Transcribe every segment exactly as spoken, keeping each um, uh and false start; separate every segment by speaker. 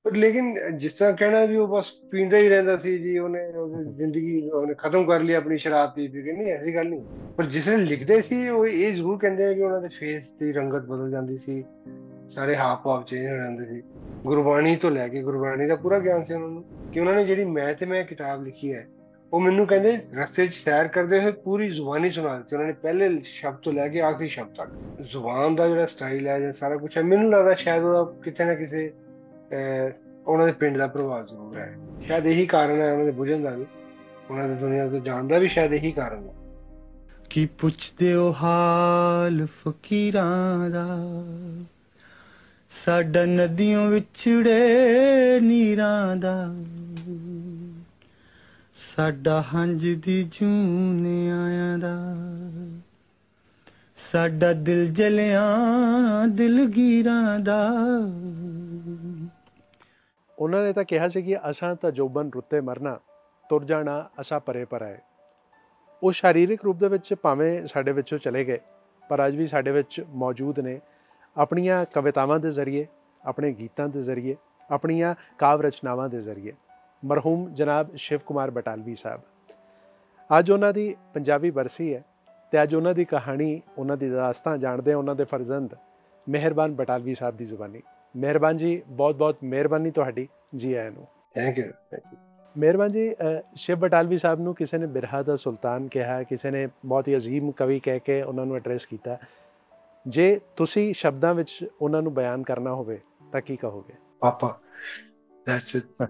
Speaker 1: ਪਰ ਲੇਕਿਨ ਜਿਸ ਤਰ੍ਹਾਂ ਕਹਿਣਾ ਵੀ ਉਹ ਬਸ ਪੀਂਦਾ ਹੀ ਰਹਿੰਦਾ ਸੀ ਜੀ, ਉਹਨੇ ਉਹਦੀ ਜ਼ਿੰਦਗੀ ਉਹਨੇ ਖਤਮ ਕਰ ਲਈ ਆਪਣੀ ਸ਼ਰਾਬ ਪੀ ਪੀ ਕੇ, ਨਹੀਂ ਐਸੀ ਗੱਲ ਨਹੀਂ। ਪਰ ਜਿਸ ਵੇਲੇ ਲਿਖਦੇ ਸੀ ਉਹ ਇਹ ਜ਼ਰੂਰ ਕਹਿੰਦੇ ਆ ਕਿ ਉਹਨਾਂ ਦੇ ਫੇਸ ਦੀ ਰੰਗਤ ਬਦਲ ਜਾਂਦੀ ਸੀ, ਸਾਰੇ ਹਾਵ ਭਾਵ ਚੇਂਜ ਹੋ ਜਾਂਦੇ ਸੀ। ਗੁਰਬਾਣੀ ਤੋਂ ਲੈ ਕੇ, ਗੁਰਬਾਣੀ ਦਾ ਪੂਰਾ ਗਿਆਨ ਸੀ ਉਹਨਾਂ ਨੂੰ, ਕਿ ਉਹਨਾਂ ਨੇ ਜਿਹੜੀ ਮੈਂ ਤੇ ਮੈਂ ਕਿਤਾਬ ਲਿਖੀ ਹੈ, ਉਹ ਮੈਨੂੰ ਕਹਿੰਦੇ ਰਸਤੇ 'ਚ ਸੈਰ ਕਰਦੇ ਹੋਏ ਪੂਰੀ ਜ਼ੁਬਾਨੀ ਸੁਣਾ ਦਿੱਤੀ ਉਹਨਾਂ ਨੇ, ਪਹਿਲੇ ਸ਼ਬਦ ਤੋਂ ਲੈ ਕੇ ਆਖਰੀ ਸ਼ਬਦ ਤੱਕ। ਜ਼ੁਬਾਨ ਦਾ ਜਿਹੜਾ ਸਟਾਈਲ ਹੈ ਜਾਂ ਸਾਰਾ ਕੁਝ ਹੈ, ਮੈਨੂੰ ਲੱਗਦਾ ਸ਼ਾਇਦ ਉਹਦਾ ਕਿਤੇ ਨਾ ਕਿਸੇ ਅਹ, ਉਹਨਾਂ ਦੇ ਪਿੰਡ ਦਾ ਪ੍ਰਭਾਵ ਜ਼ਰੂਰ ਹੈ। ਸ਼ਾਇਦ ਇਹੀ ਕਾਰਨ ਹੈ ਉਹਨਾਂ ਦੇ ਬੁਝਣ ਦਾ ਵੀ, ਉਹਨਾਂ ਦੀ ਦੁਨੀਆ ਤੋਂ ਜਾਣ ਦਾ ਵੀ ਸ਼ਾਇਦ ਇਹੀ ਕਾਰਨ ਹੈ।
Speaker 2: ਕੀ ਪੁੱਛਦੇ ਹੋ ਹਾਲ ਫਕੀਰਾਂ ਦਾ, ਸਾਡਾ ਨਦੀਆਂ ਵਿਛੜੇ ਨੀਰਾਂ ਦਾ, ਸਾਡਾ ਹੰਝ ਦੀ ਜੂਨ ਆਇਆਂ ਦਾ, ਸਾਡਾ ਦਿਲ ਜਲਿਆਂ ਦਿਲਗੀਰਾਂ ਦਾ।
Speaker 3: ਉਹਨਾਂ ਨੇ ਤਾਂ ਕਿਹਾ ਸੀ ਕਿ ਅਸਾਂ ਤਾਂ ਜੋਬਨ ਰੁੱਤੇ ਮਰਨਾ, ਤੁਰ ਜਾਣਾ ਅਸਾਂ ਪਰੇ ਪਰਾਏ। ਉਹ ਸਰੀਰਕ ਰੂਪ ਦੇ ਵਿੱਚ ਭਾਵੇਂ ਸਾਡੇ ਵਿੱਚੋਂ ਚਲੇ ਗਏ, ਪਰ ਅੱਜ ਵੀ ਸਾਡੇ ਵਿੱਚ ਮੌਜੂਦ ਨੇ, ਆਪਣੀਆਂ ਕਵਿਤਾਵਾਂ ਦੇ ਜ਼ਰੀਏ, ਆਪਣੇ ਗੀਤਾਂ ਦੇ ਜ਼ਰੀਏ, ਆਪਣੀਆਂ ਕਾਵ ਰਚਨਾਵਾਂ ਦੇ ਜ਼ਰੀਏ। ਮਰਹੂਮ ਜਨਾਬ ਸ਼ਿਵ ਕੁਮਾਰ ਬਟਾਲਵੀ ਸਾਹਿਬ, ਅੱਜ ਉਹਨਾਂ ਦੀ ਪੰਜਾਬੀ ਬਰਸੀ ਹੈ, ਅਤੇ ਅੱਜ ਉਹਨਾਂ ਦੀ ਕਹਾਣੀ, ਉਹਨਾਂ ਦੀ ਦਾਸਤਾਂ ਜਾਣਦੇ ਹਾਂ ਉਹਨਾਂ ਦੇ ਫਰਜ਼ੰਦ ਮਿਹਰਬਾਨ ਬਟਾਲਵੀ ਸਾਹਿਬ ਦੀ ਜ਼ੁਬਾਨੀ। ਮਿਹਰਬਾਨ ਜੀ, ਬਹੁਤ ਬਹੁਤ ਮਿਹਰਬਾਨੀ ਤੁਹਾਡੀ, ਜੀ ਆਇਆਂ ਨੂੰ।
Speaker 1: Thank you, thank you.
Speaker 3: ਮਿਹਰਬਾਨ ਜੀ, ਸ਼ਿਵ ਬਟਾਲਵੀ ਸਾਹਿਬ ਨੂੰ ਕਿਸੇ ਨੇ ਬਿਰਹਾ ਦਾ ਸੁਲਤਾਨ ਕਿਹਾ, ਕਿਸੇ ਨੇ ਬਹੁਤ ਹੀ ਅਜ਼ੀਮ ਕਵੀ ਕਹਿ ਕੇ ਉਹਨਾਂ ਨੂੰ ਐਡਰੈਸ ਕੀਤਾ। ਜੇ ਤੁਸੀਂ ਸ਼ਬਦਾਂ ਵਿੱਚ ਉਹਨਾਂ ਨੂੰ ਬਿਆਨ ਕਰਨਾ ਹੋਵੇ ਤਾਂ ਕੀ ਕਹੋਗੇ?
Speaker 1: Papa, that's it.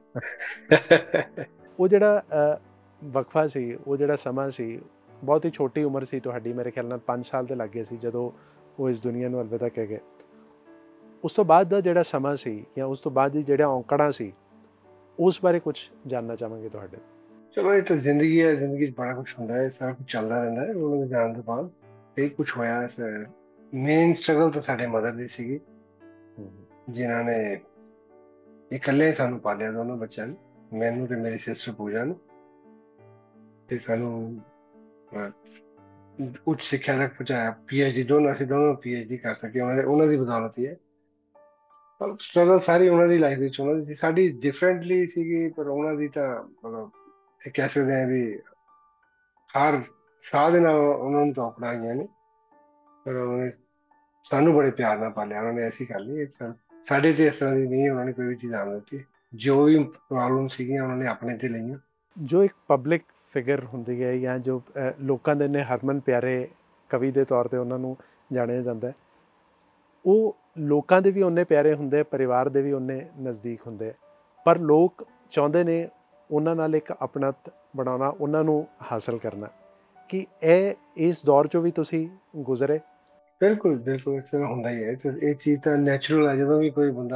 Speaker 3: ਉਹ ਜਿਹੜਾ ਵਕਫਾ ਸੀ, ਉਹ ਜਿਹੜਾ ਸਮਾਂ ਸੀ, ਬਹੁਤ ਹੀ ਛੋਟੀ ਉਮਰ ਸੀ ਤੁਹਾਡੀ, ਮੇਰੇ ਖਿਆਲ ਨਾਲ ਪੰਜ ਸਾਲ ਦੇ ਲੱਗੇ ਸੀ ਜਦੋਂ ਉਹ ਇਸ ਦੁਨੀਆ ਨੂੰ ਅਲਵਿਦਾ ਕਹਿ ਗਏ। ਉਸ ਤੋਂ ਬਾਅਦ ਦਾ ਜਿਹੜਾ ਸਮਾਂ ਸੀ, ਜਾਂ ਉਸ ਤੋਂ ਬਾਅਦ ਦੀ ਜਿਹੜਾ ਔਂਕੜਾਂ ਸੀ, ਉਸ ਬਾਰੇ ਕੁਝ ਜਾਣਨਾ ਚਾਹਾਂਗੇ ਤੁਹਾਡੇ।
Speaker 1: ਚਲੋ, ਇਹ ਤਾਂ ਜ਼ਿੰਦਗੀ ਹੈ, ਜ਼ਿੰਦਗੀ 'ਚ ਬੜਾ ਕੁਛ ਹੁੰਦਾ ਹੈ, ਸਾਰਾ ਕੁਝ ਚੱਲਦਾ ਰਹਿੰਦਾ ਹੈ। ਉਹਨਾਂ ਦੇ ਜਾਣ ਤੋਂ ਬਾਅਦ ਕਈ ਕੁਛ ਹੋਇਆ। ਮੇਨ ਸਟਰਗਲ ਤਾਂ ਸਾਡੇ ਮਦਰ ਦੀ ਸੀਗੀ, ਜਿਨ੍ਹਾਂ ਨੇ ਇਕੱਲੇ ਸਾਨੂੰ ਪਾਲਿਆ, ਦੋਨੋਂ ਬੱਚਿਆਂ ਨੂੰ, ਮੈਨੂੰ ਤੇ ਮੇਰੀ ਸਿਸਟਰ ਪੂਜਾ ਨੂੰ, ਤੇ ਸਾਨੂੰ ਉੱਚ ਸਿੱਖਿਆ ਤੱਕ ਪਹੁੰਚਾਇਆ। ਪੀ ਐਚ ਡੀ ਦੋਨੋਂ, ਅਸੀਂ ਦੋਨੋਂ ਪੀ ਐਚ ਡੀ ਕਰ ਸਕੇ, ਉਹਨਾਂ ਦੇ ਉਹਨਾਂ ਦੀ ਬਦੌਲਤ ਹੀ ਹੈ। ਪਰ ਸਟਰਗਲ ਸਾਰੀ ਉਹਨਾਂ ਦੀ ਲਾਈਫ ਵਿੱਚ ਉਹਨਾਂ ਦੀ ਸੀ, ਸਾਡੀ ਡਿਫਰੈਂਟਲੀ ਸੀਗੀ, ਪਰ ਉਹਨਾਂ ਦੀ ਤਾਂ ਮਤਲਬ ਇਹ ਕਹਿ ਸਕਦੇ ਹਾਂ ਵੀ ਹਰ ਸਾਹ ਦੇ ਨਾਲ ਉਹਨਾਂ ਨੂੰ ਤਾਂ ਅਪਣਾਈਆਂ ਨੇ, ਪਰ ਉਹਨਾਂ ਨੇ ਸਾਨੂੰ ਬੜੇ ਪਿਆਰ ਨਾਲ ਪਾਲਿਆ। ਉਹਨਾਂ ਨੇ ਐਸੀ ਗੱਲ ਨਹੀਂ, ਸਾਡੇ ਤੇ ਇਸ ਤਰ੍ਹਾਂ ਦੀ ਨਹੀਂ ਉਹਨਾਂ ਨੇ ਕੋਈ ਵੀ ਚੀਜ਼ ਆਉਣ ਦਿੱਤੀ। ਜੋ ਵੀ ਪ੍ਰੋਬਲਮ ਸੀਗੀਆਂ ਉਹਨਾਂ ਨੇ ਆਪਣੇ ਤੇ ਲਈਆਂ।
Speaker 3: ਜੋ ਇੱਕ ਪਬਲਿਕ ਫਿਗਰ ਹੁੰਦੀ ਹੈ, ਜਾਂ ਜੋ ਲੋਕਾਂ ਦੇ ਨੇ ਹਰਮਨ ਪਿਆਰੇ ਕਵੀ ਦੇ ਤੌਰ 'ਤੇ ਉਹਨਾਂ ਨੂੰ ਜਾਣਿਆ ਜਾਂਦਾ ਹੈ, ਉਹ ਲੋਕਾਂ ਦੇ ਵੀ ਓਨੇ ਪਿਆਰੇ ਹੁੰਦੇ, ਪਰਿਵਾਰ ਦੇ ਵੀ ਓਨੇ ਨਜ਼ਦੀਕ ਹੁੰਦੇ, ਪਰ ਲੋਕ ਚਾਹੁੰਦੇ ਨੇ ਉਹਨਾਂ ਨਾਲ ਇੱਕ ਆਪਣਤ ਬਣਾਉਣਾ, ਉਹਨਾਂ ਨੂੰ ਹਾਸਲ ਕਰਨਾ। ਕਿ ਇਹ ਇਸ ਦੌਰ 'ਚੋਂ ਵੀ ਤੁਸੀਂ ਗੁਜ਼ਰੇ?
Speaker 1: ਬਿਲਕੁਲ ਬਿਲਕੁਲ, ਇਸ ਤਰ੍ਹਾਂ ਹੁੰਦਾ ਹੀ ਹੈ। ਇਹ ਚੀਜ਼ ਤਾਂ ਨੈਚੁਰਲ ਹੈ। ਜਦੋਂ ਵੀ ਕੋਈ ਬੰਦਾ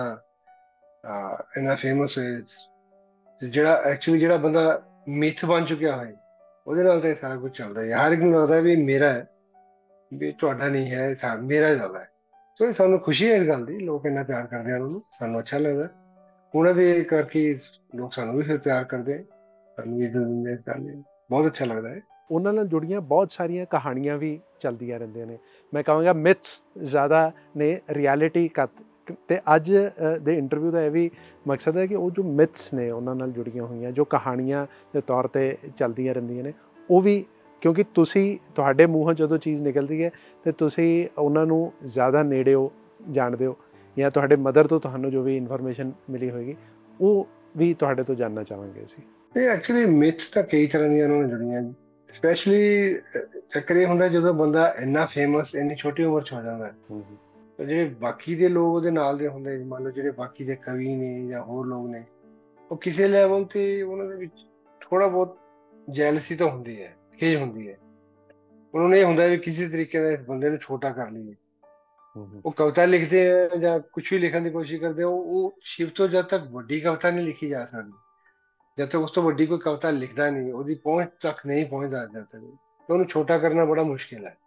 Speaker 1: ਇੰਨਾ ਫੇਮਸ ਹੋਏ, ਜਿਹੜਾ ਐਕਚੁਅਲੀ ਜਿਹੜਾ ਬੰਦਾ ਮਿੱਥ ਬਣ ਚੁੱਕਿਆ ਹੋਏ, ਉਹਦੇ ਨਾਲ ਤਾਂ ਇਹ ਸਾਰਾ ਕੁਝ ਚੱਲਦਾ ਹੀ ਹੈ। ਹਰ ਇੱਕ ਨੂੰ ਲੱਗਦਾ ਵੀ ਮੇਰਾ ਹੈ, ਵੀ ਤੁਹਾਡਾ ਨਹੀਂ ਹੈ, ਮੇਰਾ ਜ਼ਿਆਦਾ ਹੈ। ਸੋ ਸਾਨੂੰ ਖੁਸ਼ੀ ਹੈ ਇਸ ਗੱਲ ਦੀ, ਲੋਕ ਇੰਨਾ ਪਿਆਰ ਕਰਦੇ ਹਨ ਉਹਨੂੰ, ਸਾਨੂੰ ਅੱਛਾ ਲੱਗਦਾ। ਉਹਨਾਂ ਦੇ ਕਰਕੇ ਲੋਕ ਸਾਨੂੰ ਵੀ ਫਿਰ ਪਿਆਰ ਕਰਦੇ, ਸਾਨੂੰ ਵੀ ਕਰਦੇ, ਬਹੁਤ ਅੱਛਾ ਲੱਗਦਾ ਹੈ।
Speaker 3: ਉਹਨਾਂ ਨਾਲ ਜੁੜੀਆਂ ਬਹੁਤ ਸਾਰੀਆਂ ਕਹਾਣੀਆਂ ਵੀ ਚੱਲਦੀਆਂ ਰਹਿੰਦੀਆਂ ਨੇ। ਮੈਂ ਕਹਾਂਗਾ ਮਿਥਸ ਜ਼ਿਆਦਾ ਨੇ, ਰਿਐਲਿਟੀ ਘੱਟ। ਅਤੇ ਅੱਜ ਦੇ ਇੰਟਰਵਿਊ ਦਾ ਇਹ ਵੀ ਮਕਸਦ ਹੈ ਕਿ ਉਹ ਜੋ ਮਿਥਸ ਨੇ ਉਹਨਾਂ ਨਾਲ ਜੁੜੀਆਂ ਹੋਈਆਂ, ਜੋ ਕਹਾਣੀਆਂ ਦੇ ਤੌਰ 'ਤੇ ਚੱਲਦੀਆਂ ਰਹਿੰਦੀਆਂ ਨੇ, ਉਹ ਵੀ, ਕਿਉਂਕਿ ਤੁਸੀਂ, ਤੁਹਾਡੇ ਮੂੰਹੋਂ ਜਦੋਂ ਚੀਜ਼ ਨਿਕਲਦੀ ਹੈ ਅਤੇ ਤੁਸੀਂ ਉਹਨਾਂ ਨੂੰ ਜ਼ਿਆਦਾ ਨੇੜਿਓਂ ਜਾਣਦੇ ਹੋ, ਜਾਂ ਤੁਹਾਡੇ ਮਦਰ ਤੋਂ ਤੁਹਾਨੂੰ ਜੋ ਵੀ ਇਨਫੋਰਮੇਸ਼ਨ ਮਿਲੀ ਹੋਏਗੀ, ਉਹ ਵੀ ਤੁਹਾਡੇ ਤੋਂ ਜਾਣਨਾ ਚਾਹਾਂਗੇ ਅਸੀਂ।
Speaker 1: ਇਹ ਐਕਚੁਅਲੀ ਮਿਥ ਤਾਂ ਕਈ ਤਰ੍ਹਾਂ ਦੀਆਂ ਉਹਨਾਂ ਨਾਲ ਜੁੜੀਆਂ। ਸਪੈਸ਼ਲੀ ਚੱਕਰ ਇਹ ਹੁੰਦਾ ਜਦੋਂ ਬੰਦਾ ਇੰਨਾ ਫੇਮਸ ਇੰਨੀ ਛੋਟੀ ਉਮਰ 'ਚ ਹੋ ਜਾਂਦਾ, ਤੇ ਜਿਹੜੇ ਬਾਕੀ ਦੇ ਲੋਕ ਉਹਦੇ ਨਾਲ ਦੇ ਹੁੰਦੇ, ਮੰਨ ਲਓ ਜਿਹੜੇ ਬਾਕੀ ਦੇ ਕਵੀ ਨੇ ਜਾਂ ਹੋਰ ਲੋਕ ਨੇ, ਉਹ ਕਿਸੇ ਲੈਵਲ ਤੇ ਉਹਨਾਂ ਦੇ ਵਿੱਚ ਥੋੜਾ ਬਹੁਤ ਜੈਲਸੀ ਤਾਂ ਹੁੰਦੀ ਹੈ, ਖੇਜ ਹੁੰਦੀ ਹੈ। ਉਹਨਾਂ ਨੂੰ ਇਹ ਹੁੰਦਾ ਵੀ ਕਿਸੇ ਤਰੀਕੇ ਨਾਲ ਇਸ ਬੰਦੇ ਨੂੰ ਛੋਟਾ ਕਰ ਲਈਏ। ਉਹ ਕਵਿਤਾ ਲਿਖਦੇ ਆ ਜਾਂ ਕੁਛ ਵੀ ਲਿਖਣ ਦੀ ਕੋਸ਼ਿਸ਼ ਕਰਦੇ ਆ, ਉਹ ਸ਼ਿਵ ਤੋਂ ਜਦ ਤੱਕ ਵੱਡੀ ਕਵਿਤਾ ਨਹੀਂ ਲਿਖੀ ਜਾ ਸਕਦੀ, ਜਦ ਤੱਕ ਉਸ ਤੋਂ ਵੱਡੀ ਕੋਈ ਕਵਿਤਾ ਲਿਖਦਾ ਨਹੀਂ, ਉਹਦੀ ਪਹੁੰਚ ਤੱਕ ਨਹੀਂ ਪਹੁੰਚਦਾ ਜਦ ਤੱਕ, ਤਾਂ ਉਹਨੂੰ ਛੋਟਾ ਕਰਨਾ ਬੜਾ ਮੁਸ਼ਕਿਲ ਹੈ।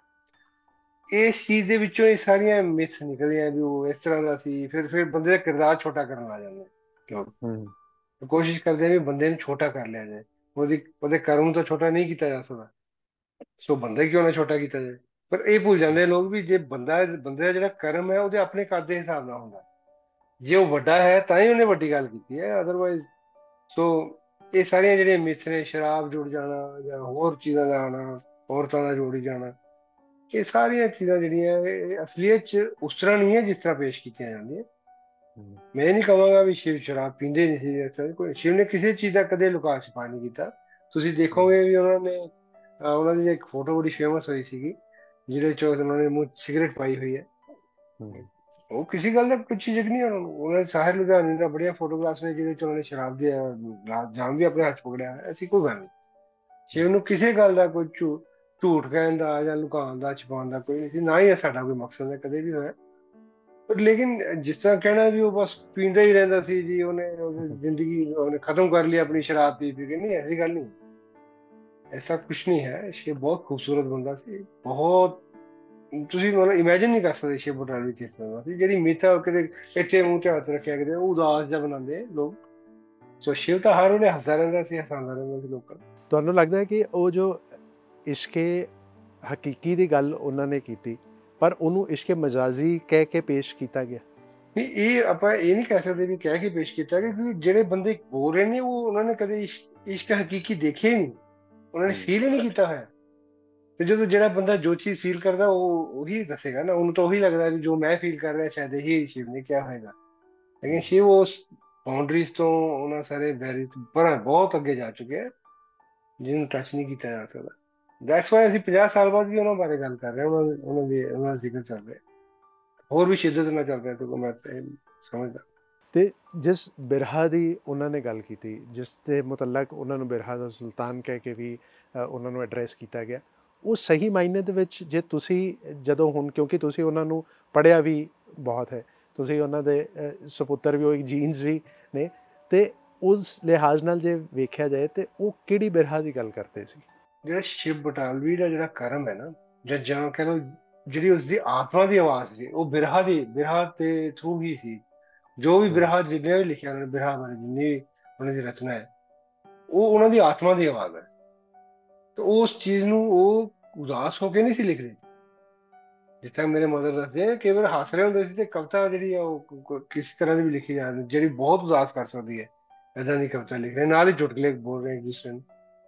Speaker 1: ਇਸ ਚੀਜ਼ ਦੇ ਵਿੱਚੋਂ ਇਹ ਸਾਰੀਆਂ ਮਿਥਸ ਨਿਕਲਦੀਆਂ ਵੀ ਉਹ ਇਸ ਤਰ੍ਹਾਂ ਦਾ ਸੀ। ਫਿਰ ਫਿਰ ਬੰਦੇ ਦਾ ਕਿਰਦਾਰ ਛੋਟਾ ਕਰਨ ਲੱਗ ਜਾਂਦੇ ਲੋਕ, ਕੋਸ਼ਿਸ਼ ਕਰਦੇ ਆ ਵੀ ਬੰਦੇ ਨੂੰ ਛੋਟਾ ਕਰ ਲਿਆ ਜਾਏ, ਉਹਦੀ ਉਹਦੇ ਕਰਮ ਨੂੰ ਤਾਂ ਛੋਟਾ ਨਹੀਂ ਕੀਤਾ ਜਾ ਸਕਦਾ, ਸੋ ਬੰਦਾ ਕਿਉਂ ਨਾ ਛੋਟਾ ਕੀਤਾ ਜਾਏ। ਪਰ ਇਹ ਭੁੱਲ ਜਾਂਦੇ ਲੋਕ ਵੀ ਜੇ ਬੰਦਾ ਬੰਦੇ ਦਾ ਜਿਹੜਾ ਕਰਮ ਹੈ ਉਹਦੇ ਆਪਣੇ ਕੱਦ ਦੇ ਹਿਸਾਬ ਨਾਲ ਹੁੰਦਾ, ਜੇ ਉਹ ਵੱਡਾ ਹੈ ਤਾਂ ਹੀ ਉਹਨੇ ਵੱਡੀ ਗੱਲ ਕੀਤੀ ਹੈ, ਅਦਰਵਾਈਜ਼। ਸੋ ਇਹ ਸਾਰੀਆਂ ਜਿਹੜੀਆਂ ਮਿਥ ਨੇ, ਸ਼ਰਾਬ ਜੁੜ ਜਾਣਾ ਜਾਂ ਹੋਰ ਚੀਜ਼ਾਂ ਦਾ ਆਉਣਾ, ਔਰਤਾਂ ਦਾ ਜੋੜੀ ਜਾਣਾ, ਇਹ ਸਾਰੀਆਂ ਚੀਜ਼ਾਂ ਜਿਹੜੀਆਂ ਇਹ ਅਸਲੀਅਤ 'ਚ ਉਸ ਤਰ੍ਹਾਂ ਨਹੀਂ ਹੈ ਜਿਸ ਤਰ੍ਹਾਂ ਪੇਸ਼ ਕੀਤੀਆਂ ਜਾਂਦੀਆਂ। ਮੈਂ ਇਹ ਨਹੀਂ ਕਹਾਂਗਾ ਵੀ ਸ਼ਿਵ ਸ਼ਰਾਬ ਪੀਂਦੇ ਨਹੀਂ ਸੀ, ਇਸ ਤਰ੍ਹਾਂ ਕੋਈ ਸ਼ਿਵ ਨੇ ਕਿਸੇ ਚੀਜ਼ ਦਾ ਕਦੇ ਲੁਕਾ ਛਪਾ ਨਹੀਂ ਕੀਤਾ। ਤੁਸੀਂ ਦੇਖੋਗੇ ਵੀ ਉਹਨਾਂ ਨੇ ਅਹ ਉਹਨਾਂ ਦੀ ਇੱਕ ਫੋਟੋ ਬੜੀ ਫੇਮਸ ਹੋਈ ਸੀਗੀ ਜਿਹਦੇ 'ਚ ਉਹਨਾਂ ਨੇ ਮੂੰਹ ਸਿਗਰਟ ਪਾਈ ਹੋਈ ਹੈ। ਉਹ ਕਿਸੇ ਗੱਲ ਦਾ ਕੋਈ ਝਿਜਕ ਨਹੀਂ ਉਹਨਾਂ ਨੂੰ। ਉਹਨਾਂ ਨੇ ਸਾਹਿਰ ਲੁਧਿਆਣੇ ਦਾ ਬੜੀਆਂ ਫੋਟੋਗ੍ਰਾਫਸ ਨੇ ਜਿਹਦੇ 'ਚ ਉਹਨਾਂ ਨੇ ਸ਼ਰਾਬ ਦੇ ਜਾਮ ਵੀ ਆਪਣੇ ਹੱਥ ਪਕੜਿਆ ਹੈ। ਐਸੀ ਕੋਈ ਗੱਲ ਨਹੀਂ। ਸ਼ਿਵ ਨੂੰ ਕਿਸੇ ਗੱਲ ਦਾ ਕੋਈ ਝੂ ਝੂਠ ਕਹਿਣ ਦਾ ਜਾਂ ਲੁਕਾਉਣ ਦਾ ਛੁਪਾਉਣ ਦਾ ਕੋਈ ਨਹੀਂ ਸੀ, ਨਾ ਹੀ ਸਾਡਾ ਕੋਈ ਮਕਸਦ ਹੈ ਕਦੇ ਵੀ ਹੋਇਆ। ਪਰ ਲੇਕਿਨ ਜਿਸ ਤਰ੍ਹਾਂ ਕਹਿਣਾ ਵੀ ਉਹ ਬਸ ਪੀਂਦਾ ਹੀ ਰਹਿੰਦਾ ਸੀ ਜੀ, ਉਹਨੇ ਉਹਦੀ ਜ਼ਿੰਦਗੀ ਉਹਨੇ ਖਤਮ ਕਰ ਲਈ ਆਪਣੀ ਸ਼ਰਾਬ ਪੀ ਪੀ ਕੇ, ਨਹੀਂ, ਐਸੀ ਗੱਲ ਨਹੀਂ। ऐसा कुछ नहीं है। शिव बहुत खूबसूरत बंदा ਸੀ, ਬਹੁਤ ਤੁਸੀਂ ਮਤਲਬ ਇਮੇਜਿਨ ਨਹੀਂ ਕਰ ਸਕਦੇ ਸ਼ਿਵ ਬਟਾਲਵੀ ਕਿਸ ਤਰ੍ਹਾਂ ਸੀ। ਜਿਹੜੀ ਮਿੱਥ ਆ ਕਿਤੇ ਇੱਥੇ ਮੂੰਹ ਤੇ ਹੱਥ ਰੱਖਿਆ ਕਿਤੇ ਉਦਾਸ ਜਿਹਾ ਬਣਾਉਂਦੇ ਲੋਕ। ਸੋ ਸ਼ਿਵ ਤਾਂ ਹਰ ਵੇਲੇ ਹੱਸਦਾ ਰਹਿੰਦਾ ਸੀ, ਹਸਾਉਂਦਾ ਰਹਿੰਦਾ ਸੀ ਲੋਕਾਂ ਨੂੰ।
Speaker 3: ਤੁਹਾਨੂੰ ਲੱਗਦਾ ਹੈ ਕਿ ਉਹ ਜੋ ਇਸ਼ਕੇ ਹਕੀਕੀ ਦੀ ਗੱਲ ਉਹਨਾਂ ਨੇ ਕੀਤੀ ਪਰ ਉਹਨੂੰ ਇਸ਼ਕੇ ਮਜਾਜ਼ੀ ਕਹਿ ਕੇ ਪੇਸ਼ ਕੀਤਾ ਗਿਆ?
Speaker 1: ਨਹੀਂ, ਇਹ ਆਪਾਂ ਇਹ ਨਹੀਂ ਕਹਿ ਸਕਦੇ ਵੀ ਕਹਿ ਕੇ ਪੇਸ਼ ਕੀਤਾ ਕਿ ਜਿਹੜੇ ਬੰਦੇ ਬੋਲ ਰਹੇ ਨੇ ਉਹ ਉਹਨਾਂ ਨੇ ਕਦੇ ਇਸ਼ਕ ਹਕੀਕੀ ਦੇਖੇ ਹੀ ਨਹੀਂ, ਉਹਨਾਂ ਨੇ ਫੀਲ ਹੀ ਨਹੀਂ ਕੀਤਾ ਹੋਇਆ। ਤੇ ਜਦੋਂ ਜਿਹੜਾ ਬੰਦਾ ਜੋ ਚੀਜ਼ ਫੀਲ ਕਰਦਾ ਉਹ ਉਹੀ ਦੱਸੇਗਾ ਨਾ। ਉਹਨੂੰ ਤਾਂ ਉਹੀ ਲੱਗਦਾ ਵੀ ਜੋ ਮੈਂ ਫੀਲ ਕਰ ਰਿਹਾ ਸ਼ਾਇਦ ਇਹੀ ਸ਼ਿਵ ਨੇ ਕਿਹਾ ਹੋਏਗਾ। ਲੇਕਿਨ ਸ਼ਿਵ ਉਸ ਬਾਉਂਡਰੀਜ਼ ਤੋਂ, ਉਹਨਾਂ ਸਾਰੇ ਬੈਰੀ ਪਰ ਬਹੁਤ ਅੱਗੇ ਜਾ ਚੁੱਕੇ ਆ ਜਿਹਨੂੰ ਟੱਚ ਨਹੀਂ ਕੀਤਾ ਜਾ ਸਕਦਾ। ਦੈਟਸ ਵਾਈ ਅਸੀਂ ਪੰਜਾਹ ਸਾਲ ਬਾਅਦ ਵੀ ਉਹਨਾਂ ਬਾਰੇ ਗੱਲ ਕਰ ਰਹੇ ਹਾਂ, ਉਹਨਾਂ ਉਹਨਾਂ ਦੀ ਉਹਨਾਂ ਦਾ ਜ਼ਿਕਰ ਚੱਲ ਰਿਹਾ, ਹੋਰ ਵੀ ਸ਼ਿੱਦਤ ਨਾਲ ਚੱਲ ਰਿਹਾ। ਤੇ ਮੈਂ ਸਮਝਦਾ।
Speaker 3: ਤੇ ਜਿਸ ਬਿਰਹਾ ਦੀ ਉਹਨਾਂ ਨੇ ਗੱਲ ਕੀਤੀ, ਜਿਸ ਦੇ ਮੁਤਲਕ ਉਹਨਾਂ ਨੂੰ ਬਿਰਹਾ ਦਾ ਸੁਲਤਾਨ ਕਹਿ ਕੇ ਵੀ ਉਹਨਾਂ ਨੂੰ ਐਡਰੈਸ ਕੀਤਾ ਗਿਆ, ਉਹ ਸਹੀ ਮਾਇਨੇ ਦੇ ਵਿੱਚ ਜੇ ਤੁਸੀਂ ਜਦੋਂ ਹੁਣ, ਕਿਉਂਕਿ ਤੁਸੀਂ ਉਹਨਾਂ ਨੂੰ ਪੜ੍ਹਿਆ ਵੀ ਬਹੁਤ ਹੈ, ਤੁਸੀਂ ਉਹਨਾਂ ਦੇ ਸਪੁੱਤਰ ਵੀ ਹੋ, ਜੀਨਸ ਵੀ ਨੇ, ਤੇ ਉਸ ਲਿਹਾਜ਼ ਨਾਲ ਜੇ ਵੇਖਿਆ ਜਾਏ ਤੇ ਉਹ ਕਿਹੜੀ ਬਿਰਹਾ ਦੀ ਗੱਲ ਕਰਦੇ ਸੀ?
Speaker 1: ਜਿਹੜਾ ਸ਼ਿਵ ਬਟਾਲਵੀ ਦਾ ਜਿਹੜਾ ਕਰਮ ਹੈ ਨਾ, ਜਾਂ ਜਾਂ ਕਹਿ ਲਓ ਜਿਹੜੀ ਉਸਦੀ ਆਤਮਾ ਦੀ ਆਵਾਜ਼ ਸੀ, ਉਹ ਬਿਰਹਾ ਦੀ ਬਿਰਹਾ ਦੇ ਥਰੂ ਹੀ ਸੀ। ਜੋ ਵੀ ਬਿਰਹਾ ਜਿੰਨੇ ਵੀ ਲਿਖਿਆ ਉਹਨਾਂ ਨੇ ਬਿਰਹਾ ਬਾਰੇ, ਜਿੰਨੀ ਵੀ ਉਹਨਾਂ ਦੀ ਰਚਨਾ ਹੈ, ਉਹ ਉਹਨਾਂ ਦੀ ਆਤਮਾ ਦੀ ਆਵਾਜ਼ ਹੈ। ਤੇ ਉਸ ਚੀਜ਼ ਨੂੰ ਉਹ ਉਦਾਸ ਹੋ ਕੇ ਨਹੀਂ ਸੀ ਲਿਖ ਰਹੇ। ਜਿਸ ਤਰ੍ਹਾਂ ਮੇਰੇ ਮਦਰ ਦੱਸਦੇ ਕਈ ਵਾਰ ਹੱਸ ਰਹੇ ਹੁੰਦੇ ਸੀ ਤੇ ਕਵਿਤਾ ਜਿਹੜੀ ਆ ਉਹ ਕਿਸੇ ਤਰ੍ਹਾਂ ਦੀ ਵੀ ਲਿਖੀ ਜਾਂਦੀ ਜਿਹੜੀ ਬਹੁਤ ਉਦਾਸ ਕਰ ਸਕਦੀ ਹੈ, ਏਦਾਂ ਦੀ ਕਵਿਤਾ ਲਿਖ ਰਹੇ, ਨਾਲ ਹੀ ਚੁਟਕਲੇ ਬੋਲ ਰਹੇ ਐਗਜ਼ਿਸਟੈਂਟ।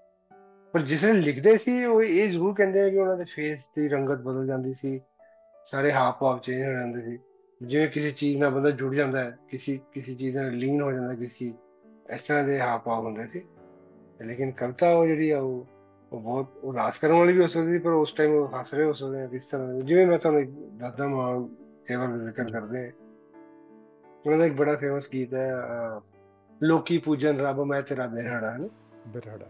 Speaker 1: ਪਰ ਜਿਸ ਵੇਲੇ ਲਿਖਦੇ ਸੀ ਉਹ ਇਹ ਜ਼ਰੂਰ ਕਹਿੰਦੇ ਆ ਕਿ ਉਹਨਾਂ ਦੇ ਫੇਸ ਦੀ ਰੰਗਤ ਬਦਲ ਜਾਂਦੀ ਸੀ, ਸਾਰੇ ਹਾਵ ਭਾਵ ਚੇਂਜ ਹੋ ਜਾਂਦੇ ਸੀ। ਜਿਵੇਂ ਕਿਸੇ ਚੀਜ਼ ਨਾਲ ਬੰਦਾ ਜੁੜ ਜਾਂਦਾ ਹੈ, ਕਿਸੇ ਕਿਸੇ ਚੀਜ਼ ਨਾਲ ਲੀਨ ਹੋ ਜਾਂਦਾ, ਕਿਸੇ ਚੀਜ਼, ਇਸ ਤਰ੍ਹਾਂ ਦੇ ਹਾਵ ਭਾਵ ਹੁੰਦੇ ਸੀ। ਲੇਕਿਨ ਕਵਿਤਾ ਉਹ ਜਿਹੜੀ ਆ ਉਹ ਉਹ ਬਹੁਤ ਉਦਾਸ ਕਰਨ ਵਾਲੀ ਵੀ ਹੋ ਸਕਦੀ ਸੀ, ਪਰ ਉਸ ਟਾਈਮ ਉਹ ਹੱਸ ਰਹੇ ਹੋ ਸਕਦੇ ਆ ਕਿਸ ਤਰ੍ਹਾਂ। ਜਿਵੇਂ ਮੈਂ ਤੁਹਾਨੂੰ ਦੱਸਦਾ ਮਾਂ ਕੇਵਲ ਦਾ ਜ਼ਿਕਰ ਕਰਦੇ ਆ, ਉਹਨਾਂ ਦਾ ਇੱਕ ਬੜਾ ਫੇਮਸ ਗੀਤ ਹੈ ਲੋਕੀ ਪੂਜਨ ਰੱਬ ਮੈਂ ਤੇਰਾ ਬਿਰਹੜਾ, ਹੈ ਨਾ,
Speaker 3: ਬਿਰਹੜਾ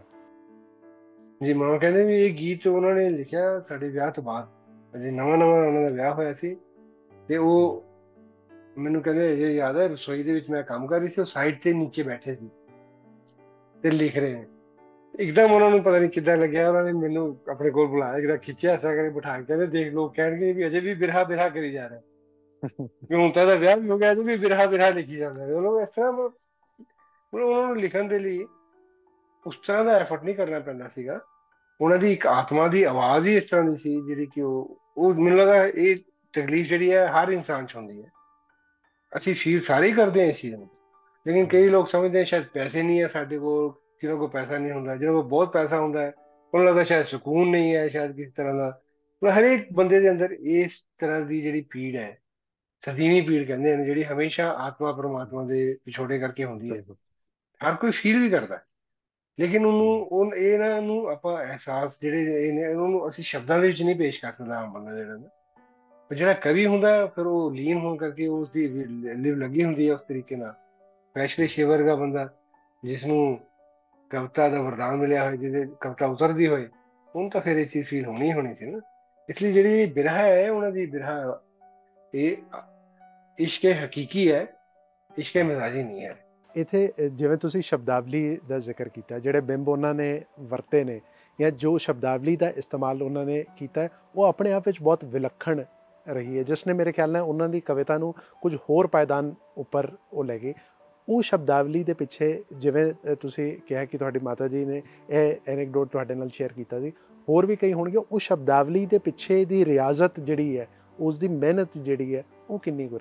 Speaker 1: ਜੀ। ਮਾਂ ਕਹਿੰਦੇ ਵੀ ਇਹ ਗੀਤ ਉਹਨਾਂ ਨੇ ਲਿਖਿਆ ਸਾਡੇ ਵਿਆਹ ਤੋਂ ਬਾਅਦ, ਅਜੇ ਨਵਾਂ ਨਵਾਂ ਉਹਨਾਂ ਦਾ ਵਿਆਹ ਹੋਇਆ ਸੀ। ਤੇ ਉਹ ਮੈਨੂੰ ਕਹਿੰਦੇ ਇਹ ਯਾਦ ਹੈ, ਰਸੋਈ ਦੇ ਵਿੱਚ ਮੈਂ ਕੰਮ ਕਰ ਰਹੀ ਸੀ, ਉਹ ਸਾਈਡ ਤੇ ਨੀਚੇ ਬੈਠੇ ਸੀ ਤੇ ਲਿਖ ਰਹੇ ਨੇ। ਇੱਕਦਮ ਉਹਨਾਂ ਨੂੰ ਪਤਾ ਨਹੀਂ ਕਿੱਦਾਂ ਲੱਗਿਆ, ਉਹਨਾਂ ਨੇ ਮੈਨੂੰ ਆਪਣੇ ਕੋਲ ਬੁਲਾਇਆ, ਇੱਕਦਮ ਖਿੱਚਿਆ ਹੱਥਾਂ ਕਰਕੇ ਬਿਠਾ ਕੇ, ਕਹਿੰਦੇ ਦੇਖ ਲੋਕ ਕਹਿਣਗੇ ਵੀ ਅਜੇ ਵੀ ਬਿਰਹਾ ਬਿਰਹਾ ਕਰੀ ਜਾ ਰਿਹਾ, ਹੁਣ ਤਾਂ ਇਹਦਾ ਵਿਆਹ ਵੀ ਹੋ ਗਿਆ, ਅਜੇ ਵੀ ਬਿਰਹਾ ਬਿਰਹਾ ਲਿਖੀ ਜਾਂਦਾ। ਉਹਨੂੰ ਇਸ ਤਰ੍ਹਾਂ ਉਹਨਾਂ ਨੂੰ ਲਿਖਣ ਦੇ ਲਈ ਉਸ ਤਰ੍ਹਾਂ ਦਾ ਐਫਰਟ ਨਹੀਂ ਕਰਨਾ ਪੈਂਦਾ ਸੀਗਾ। ਉਹਨਾਂ ਦੀ ਇੱਕ ਆਤਮਾ ਦੀ ਆਵਾਜ਼ ਹੀ ਇਸ ਤਰ੍ਹਾਂ ਦੀ ਸੀ ਜਿਹੜੀ ਕਿ ਉਹ ਉਹ ਮੈਨੂੰ ਲੱਗਾ ਇਹ ਤਕਲੀਫ ਜਿਹੜੀ ਹੈ ਹਰ ਇਨਸਾਨ 'ਚ ਹੁੰਦੀ ਹੈ। ਅਸੀਂ ਫੀਲ ਸਾਰੇ ਹੀ ਕਰਦੇ ਹਾਂ ਇਸ ਚੀਜ਼ ਨੂੰ, ਲੇਕਿਨ ਕਈ ਲੋਕ ਸਮਝਦੇ ਸ਼ਾਇਦ ਪੈਸੇ ਨਹੀਂ ਹੈ ਸਾਡੇ ਕੋਲ, ਜਿਹਨਾਂ ਕੋਲ ਪੈਸਾ ਨਹੀਂ ਹੁੰਦਾ, ਜਿਹਨਾਂ ਕੋਲ ਬਹੁਤ ਪੈਸਾ ਹੁੰਦਾ ਹੈ ਉਹਨਾਂ ਲੱਗਦਾ ਸ਼ਾਇਦ ਸਕੂਨ ਨਹੀਂ ਹੈ, ਸ਼ਾਇਦ ਕਿਸੇ ਤਰ੍ਹਾਂ ਦਾ। ਹਰੇਕ ਬੰਦੇ ਦੇ ਅੰਦਰ ਇਸ ਤਰ੍ਹਾਂ ਦੀ ਜਿਹੜੀ ਪੀੜ ਹੈ, ਸਦੀਵੀ ਪੀੜ ਕਹਿੰਦੇ ਨੇ, ਜਿਹੜੀ ਹਮੇਸ਼ਾ ਆਤਮਾ ਪਰਮਾਤਮਾ ਦੇ ਵਿਛੋੜੇ ਕਰਕੇ ਹੁੰਦੀ ਹੈ। ਹਰ ਕੋਈ ਫੀਲ ਵੀ ਕਰਦਾ, ਲੇਕਿਨ ਉਹਨੂੰ ਉਹ ਇਹ ਨਾ ਉਹਨੂੰ ਆਪਾਂ ਅਹਿਸਾਸ ਜਿਹੜੇ ਇਹ ਨੇ ਉਹਨੂੰ ਅਸੀਂ ਸ਼ਬਦਾਂ ਦੇ ਵਿੱਚ ਨਹੀਂ ਪੇਸ਼ ਕਰ ਸਕਦਾ ਆਮ ਬੰਦਾ ਜਿਹੜਾ ਨਾ। ਪਰ ਜਿਹੜਾ ਕਵੀ ਹੁੰਦਾ ਫਿਰ ਉਹ ਲੀਨ ਹੋਣ ਕਰਕੇ ਉਸਦੀ ਲਿਵ ਲੱਗੀ ਹੁੰਦੀ ਹੈ ਉਸ ਤਰੀਕੇ ਨਾਲ। ਸਪੈਸ਼ਲੀ ਸ਼ਿਵ ਵਰਗਾ ਬੰਦਾ ਜਿਸਨੂੰ ਕਵਿਤਾ ਦਾ ਵਰਦਾਨ ਮਿਲਿਆ ਹੋਏ, ਜਿਹਦੇ ਕਵਿਤਾ ਉਤਰਦੀ ਹੋਏ, ਉਹਨੂੰ ਤਾਂ ਫਿਰ ਇਹ ਚੀਜ਼ ਫੀਲ ਹੋਣੀ ਹੋਣੀ ਸੀ ਨਾ। ਇਸ ਲਈ ਜਿਹੜੀ ਬਿਰਹਾ ਹੈ ਉਹਨਾਂ ਦੀ ਬਿਰਹਾ ਇਹ ਇਸ਼ਕੇ ਹਕੀਕੀ ਹੈ, ਇਸ਼ਕੇ ਮਜ਼ਾਜੀ ਨਹੀਂ ਹੈ।
Speaker 3: ਇੱਥੇ ਜਿਵੇਂ ਤੁਸੀਂ ਸ਼ਬਦਾਵਲੀ ਦਾ ਜ਼ਿਕਰ ਕੀਤਾ, ਜਿਹੜੇ ਬਿੰਬ ਉਹਨਾਂ ਨੇ ਵਰਤੇ ਨੇ ਜਾਂ ਜੋ ਸ਼ਬਦਾਵਲੀ ਦਾ ਇਸਤੇਮਾਲ ਉਹਨਾਂ ਨੇ ਕੀਤਾ ਉਹ ਆਪਣੇ ਆਪ ਵਿੱਚ ਬਹੁਤ ਵਿਲੱਖਣ ਰਹੀ ਹੈ, ਜਿਸ ਨੇ ਮੇਰੇ ਖਿਆਲ ਨਾਲ ਉਹਨਾਂ ਦੀ ਕਵਿਤਾ ਨੂੰ ਕੁਝ ਹੋਰ ਪਾਇਦਾਨ ਉੱਪਰ ਉਹ ਲੈ ਗਈ। ਉਹ ਸ਼ਬਦਾਵਲੀ ਦੇ ਪਿੱਛੇ ਜਿਵੇਂ ਤੁਸੀਂ ਕਿਹਾ ਕਿ ਤੁਹਾਡੀ ਮਾਤਾ ਜੀ ਨੇ ਇਹ ਐਨੈਕਡੋਟ ਤੁਹਾਡੇ ਨਾਲ ਸ਼ੇਅਰ ਕੀਤਾ ਸੀ, ਹੋਰ ਵੀ ਕਈ ਹੋਣਗੇ। ਉਹ ਸ਼ਬਦਾਵਲੀ ਦੇ ਪਿੱਛੇ ਦੀ ਰਿਆਜ਼ਤ ਜਿਹੜੀ ਹੈ, ਉਸ ਦੀ ਮਿਹਨਤ ਜਿਹੜੀ ਹੈ ਉਹ ਕਿੰਨੀ ਕੁ ਰਹੀ ਹੈ?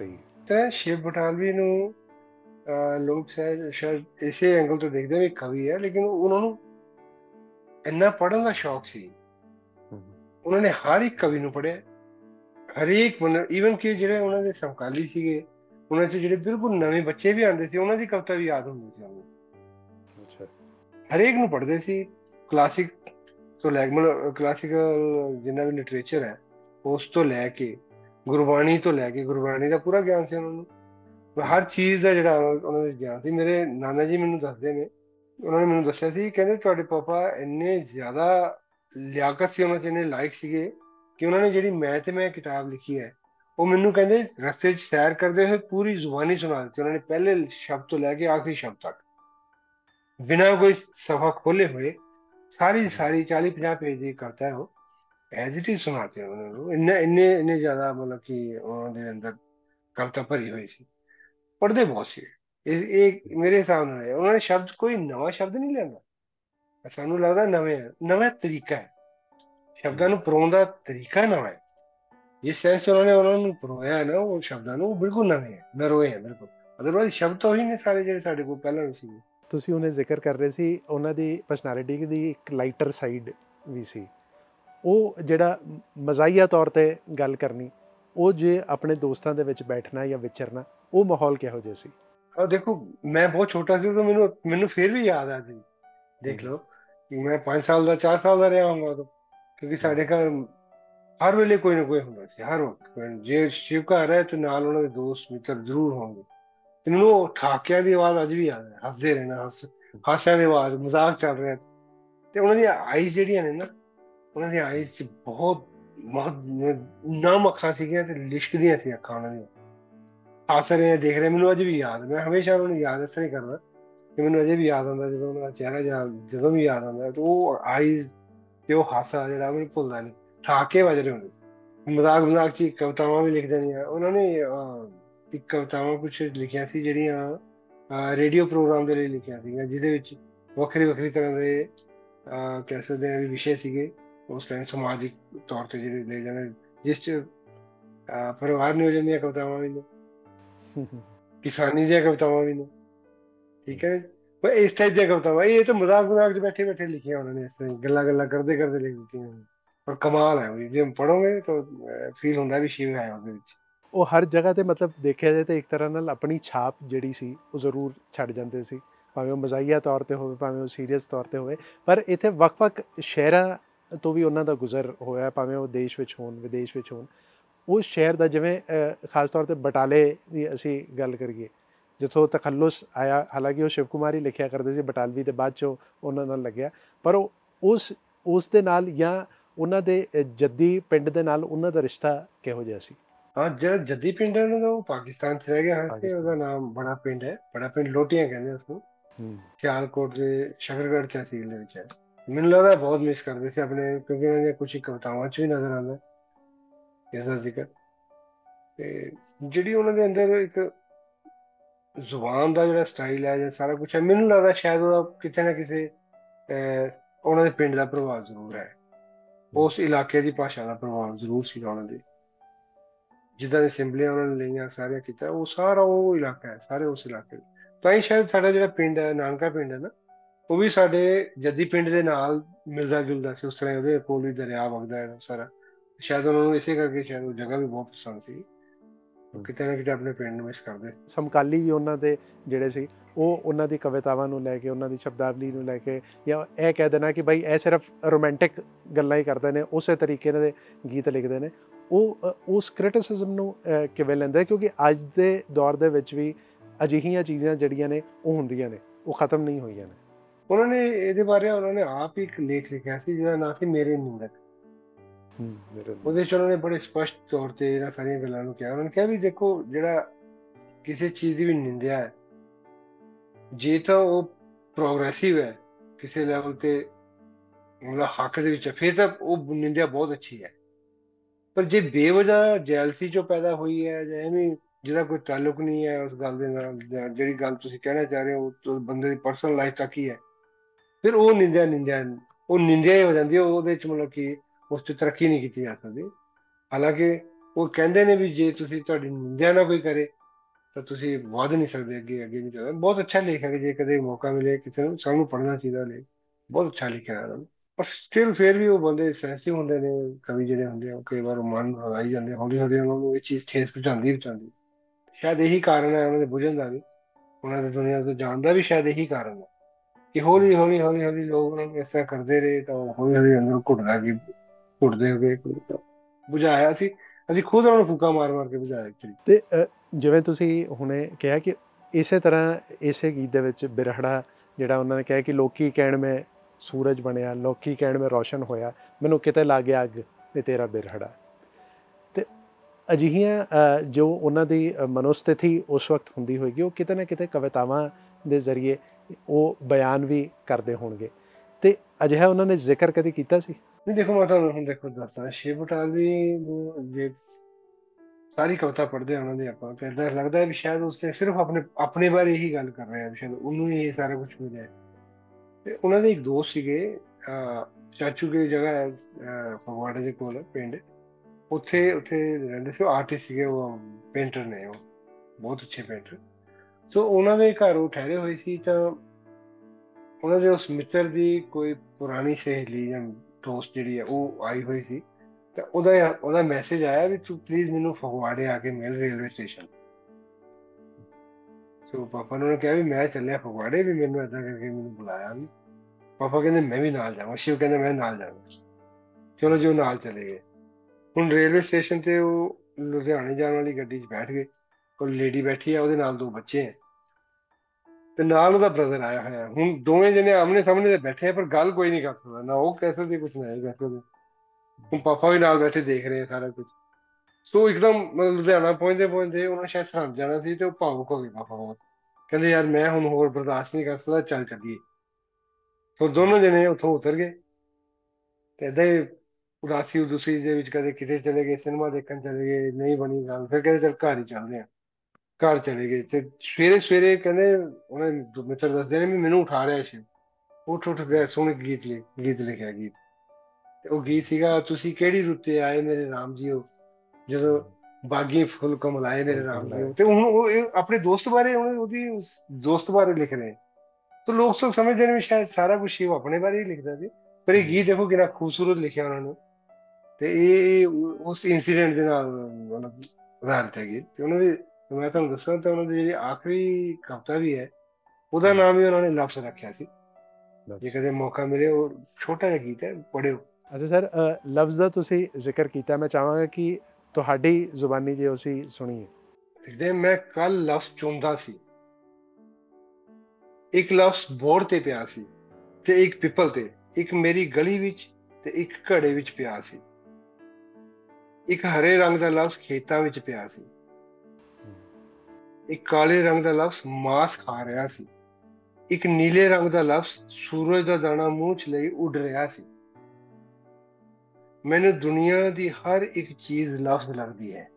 Speaker 1: ਤਰ੍ਹਾਂ ਸ਼ਿਵ ਬਟਾਲਵੀ ਨੂੰ ਅਹ, ਲੋਕ ਸ਼ਾਇਦ ਸ਼ਾਇਦ ਇਸੇ ਐਂਗਲ ਤੋਂ ਦੇਖਦੇ ਵੀ ਕਵੀ ਹੈ, ਲੇਕਿਨ ਉਹਨਾਂ ਨੂੰ ਇੰਨਾ ਪੜ੍ਹਨ ਦਾ ਸ਼ੌਕ ਸੀ, ਉਹਨਾਂ ਨੇ ਹਰ ਇੱਕ ਕਵੀ ਨੂੰ ਪੜ੍ਹਿਆ, ਹਰੇਕ ਬੰਦਾ, ਈਵਨ ਕਿ ਜਿਹੜੇ ਉਹਨਾਂ ਦੇ ਸਮਕਾਲੀ ਸੀਗੇ ਉਹਨਾਂ 'ਚ ਜਿਹੜੇ ਬਿਲਕੁਲ ਨਵੇਂ ਬੱਚੇ ਵੀ ਆਉਂਦੇ ਸੀ, ਉਹਨਾਂ ਦੀ ਕਵਿਤਾ ਵੀ ਯਾਦ ਹੁੰਦੀ ਸੀ ਉਹਨੂੰ।
Speaker 3: ਅੱਛਾ,
Speaker 1: ਹਰੇਕ ਨੂੰ ਪੜ੍ਹਦੇ ਸੀ। ਕਲਾਸਿਕ ਤੋਂ ਲੈ ਕੇ ਮਤਲਬ ਕਲਾਸਿਕਲ ਜਿੰਨਾ ਵੀ ਲਿਟਰੇਚਰ ਹੈ ਉਸ ਤੋਂ ਲੈ ਕੇ ਗੁਰਬਾਣੀ ਤੋਂ ਲੈ ਕੇ, ਗੁਰਬਾਣੀ ਦਾ ਪੂਰਾ ਗਿਆਨ ਸੀ ਉਹਨਾਂ ਨੂੰ, ਹਰ ਚੀਜ਼ ਦਾ ਜਿਹੜਾ ਉਹਨਾਂ ਦਾ ਗਿਆਨ ਸੀ। ਮੇਰੇ ਨਾਨਾ ਜੀ ਮੈਨੂੰ ਦੱਸਦੇ ਨੇ, ਉਹਨਾਂ ਨੇ ਮੈਨੂੰ ਦੱਸਿਆ ਸੀ, ਕਹਿੰਦੇ ਤੁਹਾਡੇ ਪਾਪਾ ਇੰਨੇ ਜ਼ਿਆਦਾ ਲਿਆਕਤ ਸੀ ਉਹਨਾਂ 'ਚ, ਇੰਨੇ ਲਾਇਕ ਸੀਗੇ ਕਿ ਉਹਨਾਂ ਨੇ ਜਿਹੜੀ ਮੈਂ ਤੇ ਮੈਂ ਕਿਤਾਬ ਲਿਖੀ ਹੈ ਉਹ ਮੈਨੂੰ ਕਹਿੰਦੇ ਰਸਤੇ 'ਚ ਸੈਰ ਕਰਦੇ ਹੋਏ ਪੂਰੀ ਜ਼ੁਬਾਨੀ ਸੁਣਾ ਦਿੱਤੀ ਉਹਨਾਂ ਨੇ, ਪਹਿਲੇ ਸ਼ਬਦ ਤੋਂ ਲੈ ਕੇ ਆਖਰੀ ਸ਼ਬਦ ਤੱਕ, ਬਿਨਾਂ ਕੋਈ ਸਫਾ ਖੋਲੇ ਹੋਏ ਸਾਰੀ ਸਾਰੀ ਚਾਲੀ ਪੰਜਾਹ ਪੇਜ ਦੀ ਕਵਿਤਾ ਹੈ ਉਹ ਐਜ਼ ਇਟ ਇਜ਼ ਸੁਣਾਤੇ ਉਹਨਾਂ ਨੂੰ। ਇੰਨੇ ਇੰਨੇ ਇੰਨੇ ਜ਼ਿਆਦਾ ਮਤਲਬ ਕਿ ਉਹਨਾਂ ਦੇ ਅੰਦਰ ਕਵਿਤਾ ਭਰੀ ਹੋਈ ਸੀ, ਪੜ੍ਹਦੇ ਬਹੁਤ ਸੀ। ਇਹ ਇਹ ਮੇਰੇ ਹਿਸਾਬ ਨਾਲ ਹੈ, ਉਹਨਾਂ ਨੇ ਸ਼ਬਦ ਕੋਈ ਨਵਾਂ ਸ਼ਬਦ ਨਹੀਂ ਲਿਆਂਦਾ, ਸਾਨੂੰ ਲੱਗਦਾ ਨਵੇਂ ਹੈ, ਨਵਾਂ ਤਰੀਕਾ ਹੈ, ਸ਼ਬਦਾਂ ਨੂੰ ਪਰੋਣ ਦਾ ਤਰੀਕਾ ਨਵਾਂ ਹੈ। ਜਿਸ ਸੈਂਸ ਉਹਨਾਂ ਨੇ ਉਹਨਾਂ ਨੂੰ ਪਰੋਇਆ ਹੈ ਨਾ ਉਹ ਸ਼ਬਦਾਂ ਨੂੰ, ਉਹ ਬਿਲਕੁਲ ਨਵੇਂ ਹੈ, ਨਰੋਏ ਹੈ ਬਿਲਕੁਲ। ਅਦਰਵਾਈਜ਼ ਸ਼ਬਦ ਤਾਂ ਉਹੀ ਨੇ ਸਾਰੇ ਜਿਹੜੇ ਸਾਡੇ ਕੋਲ ਪਹਿਲਾਂ ਵੀ ਸੀ।
Speaker 3: ਤੁਸੀਂ ਉਹਨੇ ਜ਼ਿਕਰ ਕਰ ਰਹੇ ਸੀ ਉਹਨਾਂ ਦੀ ਪਰਸਨੈਲਿਟੀ ਦੀ ਇੱਕ ਲਾਈਟਰ ਸਾਈਡ ਵੀ ਸੀ, ਉਹ ਜਿਹੜਾ ਮਜ਼ਾਹੀਆ ਤੌਰ 'ਤੇ ਗੱਲ ਕਰਨੀ, ਉਹ ਜੇ ਆਪਣੇ ਦੋਸਤਾਂ ਦੇ ਵਿੱਚ ਬੈਠਣਾ ਜਾਂ ਵਿਚਰਨਾ, ਉਹ ਮਾਹੌਲ ਕਿਹੋ ਜਿਹਾ ਸੀ?
Speaker 1: ਔਰ ਦੇਖੋ ਮੈਂ ਬਹੁਤ ਛੋਟਾ ਸੀ ਤਾਂ ਮੈਨੂੰ ਮੈਨੂੰ ਫਿਰ ਵੀ ਯਾਦ ਆ ਜੀ, ਦੇਖ ਲਓ ਕਿ ਮੈਂ ਪੰਜ ਸਾਲ ਦਾ ਚਾਰ ਸਾਲ ਦਾ ਰਿਹਾ ਹੋਊਗਾ ਉਦੋਂ, ਕਿਉਂਕਿ ਸਾਡੇ ਘਰ ਹਰ ਵੇਲੇ ਕੋਈ ਨਾ ਕੋਈ ਹੁੰਦਾ ਸੀ, ਹਰ ਵਕਤ। ਜੇ ਸ਼ਿਵ ਘਰ ਹੈ ਤੇ ਨਾਲ ਉਹਨਾਂ ਦੇ ਦੋਸਤ ਮਿੱਤਰ ਜ਼ਰੂਰ ਹੋਣਗੇ। ਤੇ ਮੈਨੂੰ ਉਹ ਠਾਕਿਆਂ ਦੀ ਆਵਾਜ਼ ਅੱਜ ਵੀ ਯਾਦ ਹੈ, ਹੱਸਦੇ ਰਹਿਣਾ, ਹੱਸ ਹਾਸਿਆਂ ਦੀ ਆਵਾਜ਼, ਮਜ਼ਾਕ ਚੱਲ ਰਿਹਾ, ਤੇ ਉਹਨਾਂ ਦੀਆਂ ਆਈਜ਼ ਜਿਹੜੀਆਂ ਨੇ ਨਾ, ਉਹਨਾਂ ਦੀਆਂ ਆਈਜ਼ 'ਚ ਬਹੁਤ ਨਮ ਅੱਖਾਂ ਸੀਗੀਆਂ ਤੇ ਲਿਸ਼ਕਦੀਆਂ ਸੀ ਅੱਖਾਂ ਉਹਨਾਂ ਦੀਆਂ, ਹੱਸ ਰਹੇ ਦੇਖ ਰਹੇ। ਮੈਨੂੰ ਅੱਜ ਵੀ ਯਾਦ, ਮੈਂ ਹਮੇਸ਼ਾ ਉਹਨਾਂ ਨੂੰ ਯਾਦ ਇਸ ਤਰ੍ਹਾਂ ਹੀ ਕਰਦਾ ਕਿ ਮੈਨੂੰ ਅਜੇ ਵੀ ਯਾਦ ਆਉਂਦਾ ਜਦੋਂ ਉਹਨਾਂ ਦਾ ਚਿਹਰਾ ਜਾਂ ਜਦੋਂ ਵੀ ਯਾਦ ਆਉਂਦਾ ਤੇ ਉਹ ਆਈਜ਼ ਤੇ ਉਹ ਹਾਸਾ ਜਿਹੜਾ ਮੈਨੂੰ ਭੁੱਲਦਾ ਨਹੀਂ। ਠਾਕੇ ਵੱਜ ਰਹੇ ਹੁੰਦੇ ਸੀ, ਮਜ਼ਾਕ ਮਜ਼ਾਕ 'ਚ ਕਵਿਤਾਵਾਂ ਵੀ ਲਿਖ ਦੇਣੀਆਂ ਉਹਨਾਂ ਨੇ। ਇੱਕ ਕਵਿਤਾਵਾਂ ਕੁਛ ਲਿਖੀਆਂ ਸੀ ਜਿਹੜੀਆਂ ਰੇਡੀਓ ਪ੍ਰੋਗਰਾਮ ਦੇ ਲਈ ਲਿਖੀਆਂ ਸੀਗੀਆਂ, ਜਿਹਦੇ ਵਿੱਚ ਵੱਖਰੀ ਵੱਖਰੀ ਤਰ੍ਹਾਂ ਦੇ ਕਹਿ ਸਕਦੇ ਹਾਂ ਵੀ ਵਿਸ਼ੇ ਸੀਗੇ ਉਸ ਟਾਈਮ ਸਮਾਜਿਕ ਤੌਰ ਤੇ ਜਿਹੜੇ ਲੈ ਜਾਂਦੇ, ਜਿਸ 'ਚ ਪਰਿਵਾਰ ਨਿਯੋਜਨ ਦੀਆਂ ਕਵਿਤਾਵਾਂ ਵੀ ਨੇ, ਕਿਸਾਨੀ ਦੀਆਂ ਕਵਿਤਾਵਾਂ ਵੀ ਨੇ, ਠੀਕ ਹੈ। ਪਰ ਇਸ ਟਾਈਪ ਦੀਆਂ ਕਵਿਤਾਵਾਂ ਇਹ ਤਾਂ ਮਜ਼ਾਕ ਮਜ਼ਾਕ 'ਚ ਬੈਠੇ ਬੈਠੇ ਲਿਖੀਆਂ ਉਹਨਾਂ ਨੇ, ਇਸ ਤਰ੍ਹਾਂ ਗੱਲਾਂ ਗੱਲਾਂ ਕਰਦੇ ਕਰਦੇ ਲਿਖ ਦਿੱਤੀਆਂ। ਪਰ ਕਮਾਲ ਹੈ, ਜੇ ਪੜ੍ਹੋਗੇ ਤਾਂ ਫੀਲ ਹੁੰਦਾ ਵੀ ਸ਼ਿਵ ਹੈ ਉਹਦੇ ਵਿੱਚ।
Speaker 3: ਉਹ ਹਰ ਜਗ੍ਹਾ 'ਤੇ ਮਤਲਬ ਦੇਖਿਆ ਜਾਏ ਤਾਂ ਇੱਕ ਤਰ੍ਹਾਂ ਨਾਲ ਆਪਣੀ ਛਾਪ ਜਿਹੜੀ ਸੀ ਉਹ ਜ਼ਰੂਰ ਛੱਡ ਜਾਂਦੇ ਸੀ, ਭਾਵੇਂ ਉਹ ਮਜ਼ਾਹੀਆ ਤੌਰ 'ਤੇ ਹੋਵੇ, ਭਾਵੇਂ ਉਹ ਸੀਰੀਅਸ ਤੌਰ 'ਤੇ ਹੋਵੇ। ਪਰ ਇੱਥੇ ਵੱਖ ਵੱਖ ਸ਼ਹਿਰਾਂ ਤੋਂ ਵੀ ਉਹਨਾਂ ਦਾ ਗੁਜ਼ਰ ਹੋਇਆ, ਭਾਵੇਂ ਉਹ ਦੇਸ਼ ਵਿੱਚ ਹੋਣ ਵਿਦੇਸ਼ ਵਿੱਚ ਹੋਣ। ਉਸ ਸ਼ਹਿਰ ਦਾ ਜਿਵੇਂ ਖਾਸ ਤੌਰ 'ਤੇ ਬਟਾਲੇ ਦੀ ਅਸੀਂ ਗੱਲ ਕਰੀਏ, ਜਿੱਥੋਂ ਤਖੱਲੁਸ ਆਇਆ, ਹਾਲਾਂਕਿ ਉਹ ਸ਼ਿਵ ਕੁਮਾਰ ਹੀ ਲਿਖਿਆ ਕਰਦੇ ਸੀ, ਬਟਾਲਵੀ ਦੇ ਬਾਅਦ 'ਚੋਂ ਉਹਨਾਂ ਨਾਲ ਲੱਗਿਆ, ਪਰ ਉਹ ਉਸ ਉਸ ਦੇ ਨਾਲ ਜਾਂ ਉਹਨਾਂ ਦੇ ਜੱਦੀ ਪਿੰਡ ਦੇ ਨਾਲ ਉਹਨਾਂ ਦਾ ਰਿਸ਼ਤਾ ਕਿਹੋ ਜਿਹਾ ਸੀ?
Speaker 1: ਹਾਂ, ਜਿਹੜਾ ਜੱਦੀ ਪਿੰਡ ਹੈ ਉਹਨਾਂ ਦਾ ਉਹ ਪਾਕਿਸਤਾਨ 'ਚ ਰਹਿ ਗਿਆ ਸੀ, ਉਹਦਾ ਨਾਮ ਬੜਾ ਪਿੰਡ ਹੈ, ਬੜਾ ਪਿੰਡ ਲੋਟੀਆਂ ਕਹਿੰਦੇ ਉਸਨੂੰ, ਸਿਆਲਕੋਟ ਦੇ ਸ਼ਕਰਗੜ੍ਹ ਤਹਿਸੀਲ ਦੇ ਵਿੱਚ ਹੈ। ਮੈਨੂੰ ਲੱਗਦਾ ਬਹੁਤ ਮਿਸ ਕਰਦੇ ਸੀ ਆਪਣੇ, ਕਿਉਂਕਿ ਉਹਨਾਂ ਦੀਆਂ ਕੁਛ ਕਵਿਤਾਵਾਂ 'ਚ ਵੀ ਨਜ਼ਰ ਆਉਂਦਾ ਇਸਦਾ ਜ਼ਿਕਰ। ਤੇ ਜਿਹੜੀ ਉਹਨਾਂ ਦੇ ਅੰਦਰ ਇੱਕ ਜ਼ੁਬਾਨ ਦਾ ਜਿਹੜਾ ਸਟਾਈਲ ਹੈ ਜਾਂ ਸਾਰਾ ਕੁਛ ਹੈ, ਮੈਨੂੰ ਲੱਗਦਾ ਸ਼ਾਇਦ ਉਹਦਾ ਕਿਤੇ ਨਾ ਕਿਸੇ ਉਹਨਾਂ ਦੇ ਪਿੰਡ ਦਾ ਪ੍ਰਭਾਵ ਜ਼ਰੂਰ ਹੈ, ਉਸ ਇਲਾਕੇ ਦੀ ਭਾਸ਼ਾ ਦਾ ਪ੍ਰਭਾਵ ਜ਼ਰੂਰ ਸੀਗਾ ਉਹਨਾਂ ਦੀ। ਜਿੱਦਾਂ ਦੀ ਸਿੰਬਲੀਆਂ ਉਹਨਾਂ ਨੇ ਲਈਆਂ, ਸਾਰੀਆਂ ਕੀਤਾ, ਉਹ ਸਾਰਾ ਉਹ ਇਲਾਕਾ ਹੈ, ਸਾਰੇ ਉਸ ਇਲਾਕੇ ਤਾਂ ਹੀ ਸ਼ਾਇਦ ਸਾਡਾ ਜਿਹੜਾ ਪਿੰਡ ਹੈ, ਨਾਨਕਾ ਪਿੰਡ ਹੈ ਨਾ, ਉਹ ਵੀ ਸਾਡੇ ਜੱਦੀ ਪਿੰਡ ਦੇ ਨਾਲ ਮਿਲਦਾ ਜੁਲਦਾ ਸੀ। ਉਸ ਤਰ੍ਹਾਂ ਉਹਦੇ ਕੋਲ ਵੀ ਦਰਿਆ ਵਗਦਾ ਹੈ ਸਾਰਾ, ਸ਼ਾਇਦ ਉਹਨਾਂ ਨੂੰ ਇਸੇ ਕਰਕੇ ਸ਼ਾਇਦ ਉਹ ਜਗ੍ਹਾ ਵੀ ਬਹੁਤ ਪਸੰਦ ਸੀ, ਕਿਤੇ ਨਾ ਕਿਤੇ ਆਪਣੇ ਪਿੰਡ ਨੂੰ ਮਿਸ ਕਰਦੇ।
Speaker 3: ਸਮਕਾਲੀ ਵੀ ਉਹਨਾਂ ਦੇ ਜਿਹੜੇ ਸੀ ਉਹ ਉਹਨਾਂ ਦੀ ਕਵਿਤਾਵਾਂ ਨੂੰ ਲੈ ਕੇ, ਉਹਨਾਂ ਦੀ ਸ਼ਬਦਾਵਲੀ ਨੂੰ ਲੈ ਕੇ, ਜਾਂ ਇਹ ਕਹਿ ਦੇਣਾ ਕਿ ਬਾਈ ਇਹ ਸਿਰਫ ਰੋਮਾਂਟਿਕ ਗੱਲਾਂ ਹੀ ਕਰਦੇ ਨੇ, ਉਸੇ ਤਰੀਕੇ ਦੇ ਗੀਤ ਲਿਖਦੇ ਨੇ, ਉਹ ਉਸ ਕ੍ਰਿਟਿਸਿਜ਼ਮ ਨੂੰ ਕਿਵੇਂ ਲੈਂਦਾ? ਕਿਉਂਕਿ ਅੱਜ ਦੇ ਦੌਰ ਦੇ ਵਿੱਚ ਵੀ ਅਜਿਹੀਆਂ ਚੀਜ਼ਾਂ ਜਿਹੜੀਆਂ ਨੇ ਉਹ ਹੁੰਦੀਆਂ ਨੇ, ਉਹ ਖਤਮ ਨਹੀਂ ਹੋਈਆਂ ਨੇ।
Speaker 1: ਉਹਨਾਂ ਨੇ ਇਹਦੇ ਬਾਰੇ ਉਹਨਾਂ ਨੇ ਆਪ ਹੀ ਇੱਕ ਲੇਖ ਲਿਖਿਆ ਸੀ ਜਿਹਦਾ ਨਾਂ ਸੀ ਮੇਰੇ ਨਿੰਦਕ। ਉਹਦੇ 'ਚ ਉਹਨਾਂ ਨੇ ਬੜੇ ਸਪਸ਼ਟ ਤੌਰ ਤੇ ਇਹਨਾਂ ਸਾਰੀਆਂ ਗੱਲਾਂ ਨੂੰ ਕਿਹਾ। ਉਹਨਾਂ ਨੇ ਕਿਹਾ ਵੀ ਦੇਖੋ, ਜਿਹੜਾ ਕਿਸੇ ਚੀਜ਼ ਦੀ ਵੀ ਨਿੰਦਿਆ ਹੈ, ਜੇ ਤਾਂ ਉਹ ਪ੍ਰੋਗਰੈਸਿਵ ਹੈ ਕਿਸੇ ਲੈਵਲ ਤੇ, ਮਤਲਬ ਹੱਕ ਦੇ ਵਿੱਚ ਹੈ, ਫਿਰ ਤਾਂ ਉਹ ਨਿੰਦਿਆ ਬਹੁਤ ਅੱਛੀ ਹੈ। ਪਰ ਜੇ ਬੇਵਜ੍ਹਾ ਜੈਲਸੀ ਚੋਂ ਪੈਦਾ ਹੋਈ ਹੈ ਜਾਂ ਐਵੇਂ ਜਿਹਦਾ ਕੋਈ ਤਾਲੁਕ ਨਹੀਂ ਹੈ ਉਸ ਗੱਲ ਦੇ ਨਾਲ, ਜਿਹੜੀ ਗੱਲ ਤੁਸੀਂ ਕਹਿਣਾ ਚਾਹ ਰਹੇ ਹੋ ਬੰਦੇ ਦੀ ਪਰਸਨਲ ਲਾਈਫ ਤੱਕ ਹੀ ਹੈ, ਫਿਰ ਉਹ ਨਿੰਦਿਆ ਨਿੰਦਿਆ ਉਹ ਨਿੰਦਿਆ ਹੀ ਹੋ ਜਾਂਦੀ ਹੈ। ਉਹਦੇ 'ਚ ਮਤਲਬ ਕਿ ਉਸ 'ਚ ਤਰੱਕੀ ਨਹੀਂ ਕੀਤੀ ਜਾ ਸਕਦੀ। ਹਾਲਾਂਕਿ ਉਹ ਕਹਿੰਦੇ ਨੇ ਵੀ ਜੇ ਤੁਸੀਂ ਤੁਹਾਡੀ ਨਿੰਦਿਆ ਨਾ ਕੋਈ ਕਰੇ ਤਾਂ ਤੁਸੀਂ ਵਧ ਨਹੀਂ ਸਕਦੇ, ਅੱਗੇ ਅੱਗੇ ਨਹੀਂ ਚੱਲਦਾ। ਬਹੁਤ ਅੱਛਾ ਲੇਖ ਹੈ, ਜੇ ਕਦੇ ਮੌਕਾ ਮਿਲੇ ਕਿਸੇ ਨੂੰ ਸਾਨੂੰ ਪੜ੍ਹਨਾ ਚਾਹੀਦਾ ਲੇਖ, ਬਹੁਤ ਅੱਛਾ ਲਿਖਿਆ ਹੈ ਉਹਨਾਂ ਨੇ। ਪਰ ਸਟਿਲ ਫਿਰ ਵੀ ਉਹ ਬੰਦੇ ਸੈਂਸਿਟਿਵ ਹੁੰਦੇ ਨੇ, ਕਵੀ ਜਿਹੜੇ ਹੁੰਦੇ ਆ ਉਹ ਕਈ ਵਾਰ ਮਨ ਹਲਾਈ ਜਾਂਦੇ, ਹੌਲੀ ਹੌਲੀ ਉਹਨਾਂ ਨੂੰ ਇਹ ਚੀਜ਼ ਠੇਸ ਪਹੁੰਚਾਉਂਦੀ ਪਹੁੰਚਾਉਂਦੀ। ਸ਼ਾਇਦ ਇਹੀ ਕਾਰਨ ਹੈ ਉਹਨਾਂ ਦੇ ਬੁਝਣ ਦਾ ਵੀ, ਉਹਨਾਂ ਦੀ ਦੁਨੀਆ ਤੋਂ ਜਾਣ ਦਾ ਵੀ ਸ਼ਾਇਦ ਇਹੀ ਕਾਰਨ ਹੈ ਕਿ ਹੌਲੀ ਹੌਲੀ ਹੌਲੀ ਹੌਲੀ ਲੋਕ ਉਹਨਾਂ ਨੂੰ ਇਸ ਤਰ੍ਹਾਂ ਕਰਦੇ ਰਹੇ, ਤਾਂ ਉਹ ਹੌਲੀ ਹੌਲੀ ਅੰਦਰ ਘੁੱਟਦਾ ਗਏ, ਘੁੱਟਦੇ ਹੋ ਗਏ, ਬੁਝਾਇਆ ਸੀ ਅਸੀਂ ਖੁਦ ਉਹਨਾਂ ਨੂੰ ਫੂਕਾ ਮਾਰ ਮਾਰ ਕੇ ਬੁਝਾਇਆ ਐਕਚੁਅਲੀ।
Speaker 3: ਤੇ ਅ, ਜਿਵੇਂ ਤੁਸੀਂ ਹੁਣੇ ਕਿਹਾ ਕਿ ਇਸੇ ਤਰ੍ਹਾਂ ਇਸੇ ਗੀਤ ਦੇ ਵਿੱਚ ਬਿਰਹੜਾ ਜਿਹੜਾ ਉਹਨਾਂ ਨੇ ਕਿਹਾ ਕਿ ਲੋਕੀ ਕਹਿਣ ਮੈਂ ਸੂਰਜ ਬਣਿਆ, ਲੋਕੀ ਕਹਿਣ ਮੈਂ ਰੌਸ਼ਨ ਹੋਇਆ, ਮੈਨੂੰ ਕਿਤੇ ਲੱਗ ਗਿਆ ਅੱਗ ਤੇ ਤੇਰਾ ਬਿਰਹੜਾ। ਤੇ ਅਜਿਹੀਆਂ ਅ, ਜੋ ਉਹਨਾਂ ਦੀ ਮਨੋਸਥਿਤੀ ਉਸ ਵਕਤ ਹੁੰਦੀ ਹੋਏਗੀ, ਉਹ ਕਿਤੇ ਨਾ ਕਿਤੇ ਕਵਿਤਾਵਾਂ ਦੇ ਜ਼ਰੀਏ ਉਹ ਬਿਆਨ ਵੀ ਕਰਦੇ ਹੋਣਗੇ। ਤੇ ਅਜਿਹਾ ਉਹਨਾਂ ਨੇ ਜ਼ਿਕਰ ਕਦੇ ਕੀਤਾ ਸੀ?
Speaker 1: ਨਹੀਂ ਦੇਖੋ, ਮੈਂ ਤੁਹਾਨੂੰ ਹੁਣ ਦੇਖੋ ਦੱਸਦਾ, ਸ਼ਿਵ ਬਟਾਲਵੀ ਨੂੰ ਜੇ ਸਾਰੀ ਕਵਿਤਾ ਪੜ੍ਹਦੇ ਆ ਉਹਨਾਂ ਦੀ ਆਪਾਂ, ਤਾਂ ਏਦਾਂ ਲੱਗਦਾ ਹੈ ਵੀ ਸ਼ਾਇਦ ਉਸਨੇ ਸਿਰਫ ਆਪਣੇ ਆਪਣੇ ਬਾਰੇ ਹੀ ਗੱਲ ਕਰ ਰਿਹਾ, ਸ਼ਾਇਦ ਉਹਨੂੰ ਹੀ ਇਹ ਸਾਰਾ ਕੁਝ ਮਿਲਿਆ। ਤੇ ਉਹਨਾਂ ਦੇ ਇੱਕ ਦੋਸਤ ਸੀਗੇ, ਅਹ ਚਾਚੂ ਦੀ ਜਗ੍ਹਾ ਹੈ ਫਗਵਾੜੇ ਦੇ ਕੋਲ ਪਿੰਡ, ਉੱਥੇ ਉੱਥੇ ਰਹਿੰਦੇ ਸੀ। ਉਹ ਆਰਟਿਸਟ ਸੀਗੇ, ਉਹ ਪੇਂਟਰ ਨੇ, ਉਹ ਬਹੁਤ ਅੱਛੇ ਪੇਂਟਰ। ਸੋ ਉਹਨਾਂ ਦੇ ਘਰ ਉਹ ਠਹਿਰੇ ਹੋਏ ਸੀ, ਤਾਂ ਉਹਨਾਂ ਦੇ ਉਸ ਮਿੱਤਰ ਦੀ ਕੋਈ ਪੁਰਾਣੀ ਸਹੇਲੀ ਜਾਂ ਦੋਸਤ ਜਿਹੜੀ ਹੈ ਉਹ ਆਈ ਹੋਈ ਸੀ, ਤਾਂ ਉਹਦਾ ਉਹਦਾ ਮੈਸੇਜ ਆਇਆ ਵੀ ਤੂੰ ਪਲੀਜ਼ ਮੈਨੂੰ ਫਗਵਾੜੇ ਆ ਕੇ ਮਿਲ ਰੇਲਵੇ ਸਟੇਸ਼ਨ। ਸੋ ਪਾਪਾ ਨੇ ਕਿਹਾ ਵੀ ਮੈਂ ਚੱਲਿਆ ਫਗਵਾੜੇ, ਵੀ ਮੈਨੂੰ ਏਦਾਂ ਕਰਕੇ ਮੈਨੂੰ ਬੁਲਾਇਆ ਵੀ। ਪਾਪਾ ਕਹਿੰਦੇ ਮੈਂ ਵੀ ਨਾਲ ਜਾਵਾਂ, ਸ਼ਿਵ ਕਹਿੰਦਾ ਮੈਂ ਨਾਲ ਜਾਵਾਂ। ਚਲੋ ਜੀ, ਉਹ ਨਾਲ ਚਲੇ ਗਏ। ਹੁਣ ਰੇਲਵੇ ਸਟੇਸ਼ਨ ਤੇ ਉਹ ਲੁਧਿਆਣੇ ਜਾਣ ਵਾਲੀ ਗੱਡੀ 'ਚ ਬੈਠ ਗਏ। ਕੋਈ ਲੇਡੀ ਬੈਠੀ ਹੈ, ਉਹਦੇ ਨਾਲ ਦੋ ਬੱਚੇ ਹੈ, ਤੇ ਨਾਲ ਉਹਦਾ ਬ੍ਰਦਰ ਆਇਆ ਹੋਇਆ। ਹੁਣ ਦੋਵੇਂ ਜਣੇ ਆਮਣੇ ਸਾਹਮਣੇ ਤੇ ਬੈਠੇ ਆ, ਪਰ ਗੱਲ ਕੋਈ ਨਹੀਂ ਕਰ ਸਕਦਾ, ਨਾ ਉਹ ਕਹਿ ਸਕਦੇ ਕੁਛ, ਨਾ ਇਹ ਕਹਿ ਸਕਦੇ। ਹੁਣ ਪਾਪਾ ਵੀ ਨਾਲ ਬੈਠੇ ਦੇਖ ਰਹੇ ਆ ਸਾਰਾ ਕੁਝ। ਸੋ ਇੱਕਦਮ ਮਤਲਬ ਲੁਧਿਆਣਾ ਪਹੁੰਚਦੇ ਪਹੁੰਚਦੇ ਉਹਨਾਂ ਸ਼ਾਇਦ ਸਰਹੰਦ ਜਾਣਾ ਸੀ, ਤੇ ਉਹ ਭਾਵੁਕ ਹੋ ਗਏ ਪਾਪਾ ਬਹੁਤ। ਕਹਿੰਦੇ ਯਾਰ ਮੈਂ ਹੁਣ ਹੋਰ ਬਰਦਾਸ਼ਤ ਨਹੀਂ ਕਰ ਸਕਦਾ, ਚੱਲ ਚੱਲੀਏ। ਸੋ ਦੋਨੋਂ ਜਣੇ ਉੱਥੋਂ ਉਤਰ ਗਏ, ਤੇ ਏਦਾਂ ਹੀ ਉਦਾਸੀ ਉਦੂਸੀ ਦੇ ਵਿੱਚ ਕਦੇ ਕਿਤੇ ਚਲੇ ਗਏ, ਸਿਨੇਮਾ ਦੇਖਣ ਚਲੇ ਗਏ, ਨਹੀਂ ਬਣੀ ਗੱਲ, ਫਿਰ ਕਹਿੰਦੇ ਚੱਲ ਘਰ ਹੀ ਚੱਲਦੇ ਆ। ਘਰ ਚਲੇ ਗਏ, ਤੇ ਸਵੇਰੇ ਸਵੇਰੇ ਕਹਿੰਦੇ ਉਹਨੇ ਮਿੱਤਰ ਦੱਸਦੇ ਨੇ ਵੀ ਮੈਨੂੰ ਉਠਾ ਰਿਹਾ ਸੀ, ਉੱਠ ਉੱਠ ਗਿਆ, ਸੋਹਣੇ ਗੀਤ ਲਿਖ ਗੀਤ ਲਿਖਿਆ ਗੀਤ। ਤੇ ਉਹ ਗੀਤ ਸੀਗਾ, ਤੁਸੀਂ ਕਿਹੜੀ ਰੁੱਤੇ ਆਏ ਮੇਰੇ ਰਾਮ ਜੀਓ, ਜਦੋਂ ਬਾਗੀ ਫੁੱਲ ਕਮਲਾਏ ਮੇਰੇ ਰਾਮ ਜੀਓ। ਤੇ ਹੁਣ ਉਹ ਇਹ ਆਪਣੇ ਦੋਸਤ ਬਾਰੇ, ਉਹਨੇ ਉਹਦੀ ਉਸ ਦੋਸਤ ਬਾਰੇ ਲਿਖ ਰਹੇ। ਤੇ ਲੋਕ ਸੋ ਸਮਝਦੇ ਨੇ ਵੀ ਸ਼ਾਇਦ ਸਾਰਾ ਕੁਝ ਸ਼ਿਵ ਆਪਣੇ ਬਾਰੇ ਹੀ ਲਿਖਦਾ ਸੀ, ਪਰ ਇਹ ਗੀਤ ਦੇਖੋ ਕਿੰਨਾ ਖੂਬਸੂਰਤ ਲਿਖਿਆ ਉਹਨਾਂ ਨੇ। ਤੇ ਇਹ ਉਸ ਇੰਸੀਡੈਂਟ ਦੇ ਨਾਲ ਮਤਲਬ ਆਧਾਰਿਤ ਹੈਗੀ। ਤੇ ਉਹਨਾਂ ਦੀ ਮੈਂ ਤੁਹਾਨੂੰ ਦੱਸਾਂ ਤਾਂ ਉਹਨਾਂ ਦੀ ਜਿਹੜੀ ਆਖਰੀ ਕਵਿਤਾ ਵੀ ਹੈ, ਉਹਦਾ ਨਾਮ ਵੀ ਉਹਨਾਂ ਨੇ ਲਫ਼ਜ਼ ਰੱਖਿਆ ਸੀ। ਜੇ ਕਦੇ ਮੌਕਾ ਮਿਲੇ, ਉਹ ਛੋਟਾ ਜਿਹਾ ਗੀਤ ਹੈ, ਪੜ੍ਹਿਓ।
Speaker 3: ਅੱਛਾ ਸਰ, ਲਫ਼ਜ਼ ਦਾ ਤੁਸੀਂ ਜ਼ਿਕਰ ਕੀਤਾ, ਮੈਂ ਚਾਹਾਂਗਾ ਕਿ ਤੁਹਾਡੀ ਜ਼ੁਬਾਨੀ ਜੇ ਅਸੀਂ ਸੁਣੀਏ।
Speaker 1: ਲਿਖਦੇ, ਮੈਂ ਕੱਲ ਲਫ਼ਜ਼ ਚੁਣਦਾ ਸੀ, ਇੱਕ ਲਫ਼ਜ਼ ਬੋਰਡ ਤੇ ਪਿਆ ਸੀ, ਤੇ ਇੱਕ ਪਿੱਪਲ ਤੇ, ਇੱਕ ਮੇਰੀ ਗਲੀ ਵਿੱਚ ਤੇ ਇੱਕ ਘੜੇ ਵਿੱਚ ਪਿਆ ਸੀ। ਇੱਕ ਹਰੇ ਰੰਗ ਦਾ ਲਫ਼ਜ਼ ਖੇਤਾਂ ਵਿੱਚ ਪਿਆ ਸੀ, ਇੱਕ ਕਾਲੇ ਰੰਗ ਦਾ ਲਫ਼ਜ਼ ਮਾਸ ਖਾ ਰਿਹਾ ਸੀ, ਇੱਕ ਨੀਲੇ ਰੰਗ ਦਾ ਲਫ਼ਜ਼ ਸੂਰਜ ਦਾ ਦਾਣਾ ਮੂੰਹ 'ਚ ਲਈ ਉੱਡ ਰਿਹਾ ਸੀ। ਮੈਨੂੰ ਦੁਨੀਆ ਦੀ ਹਰ ਇੱਕ ਚੀਜ਼ ਲਫ਼ਜ਼ ਲੱਗਦੀ ਹੈ,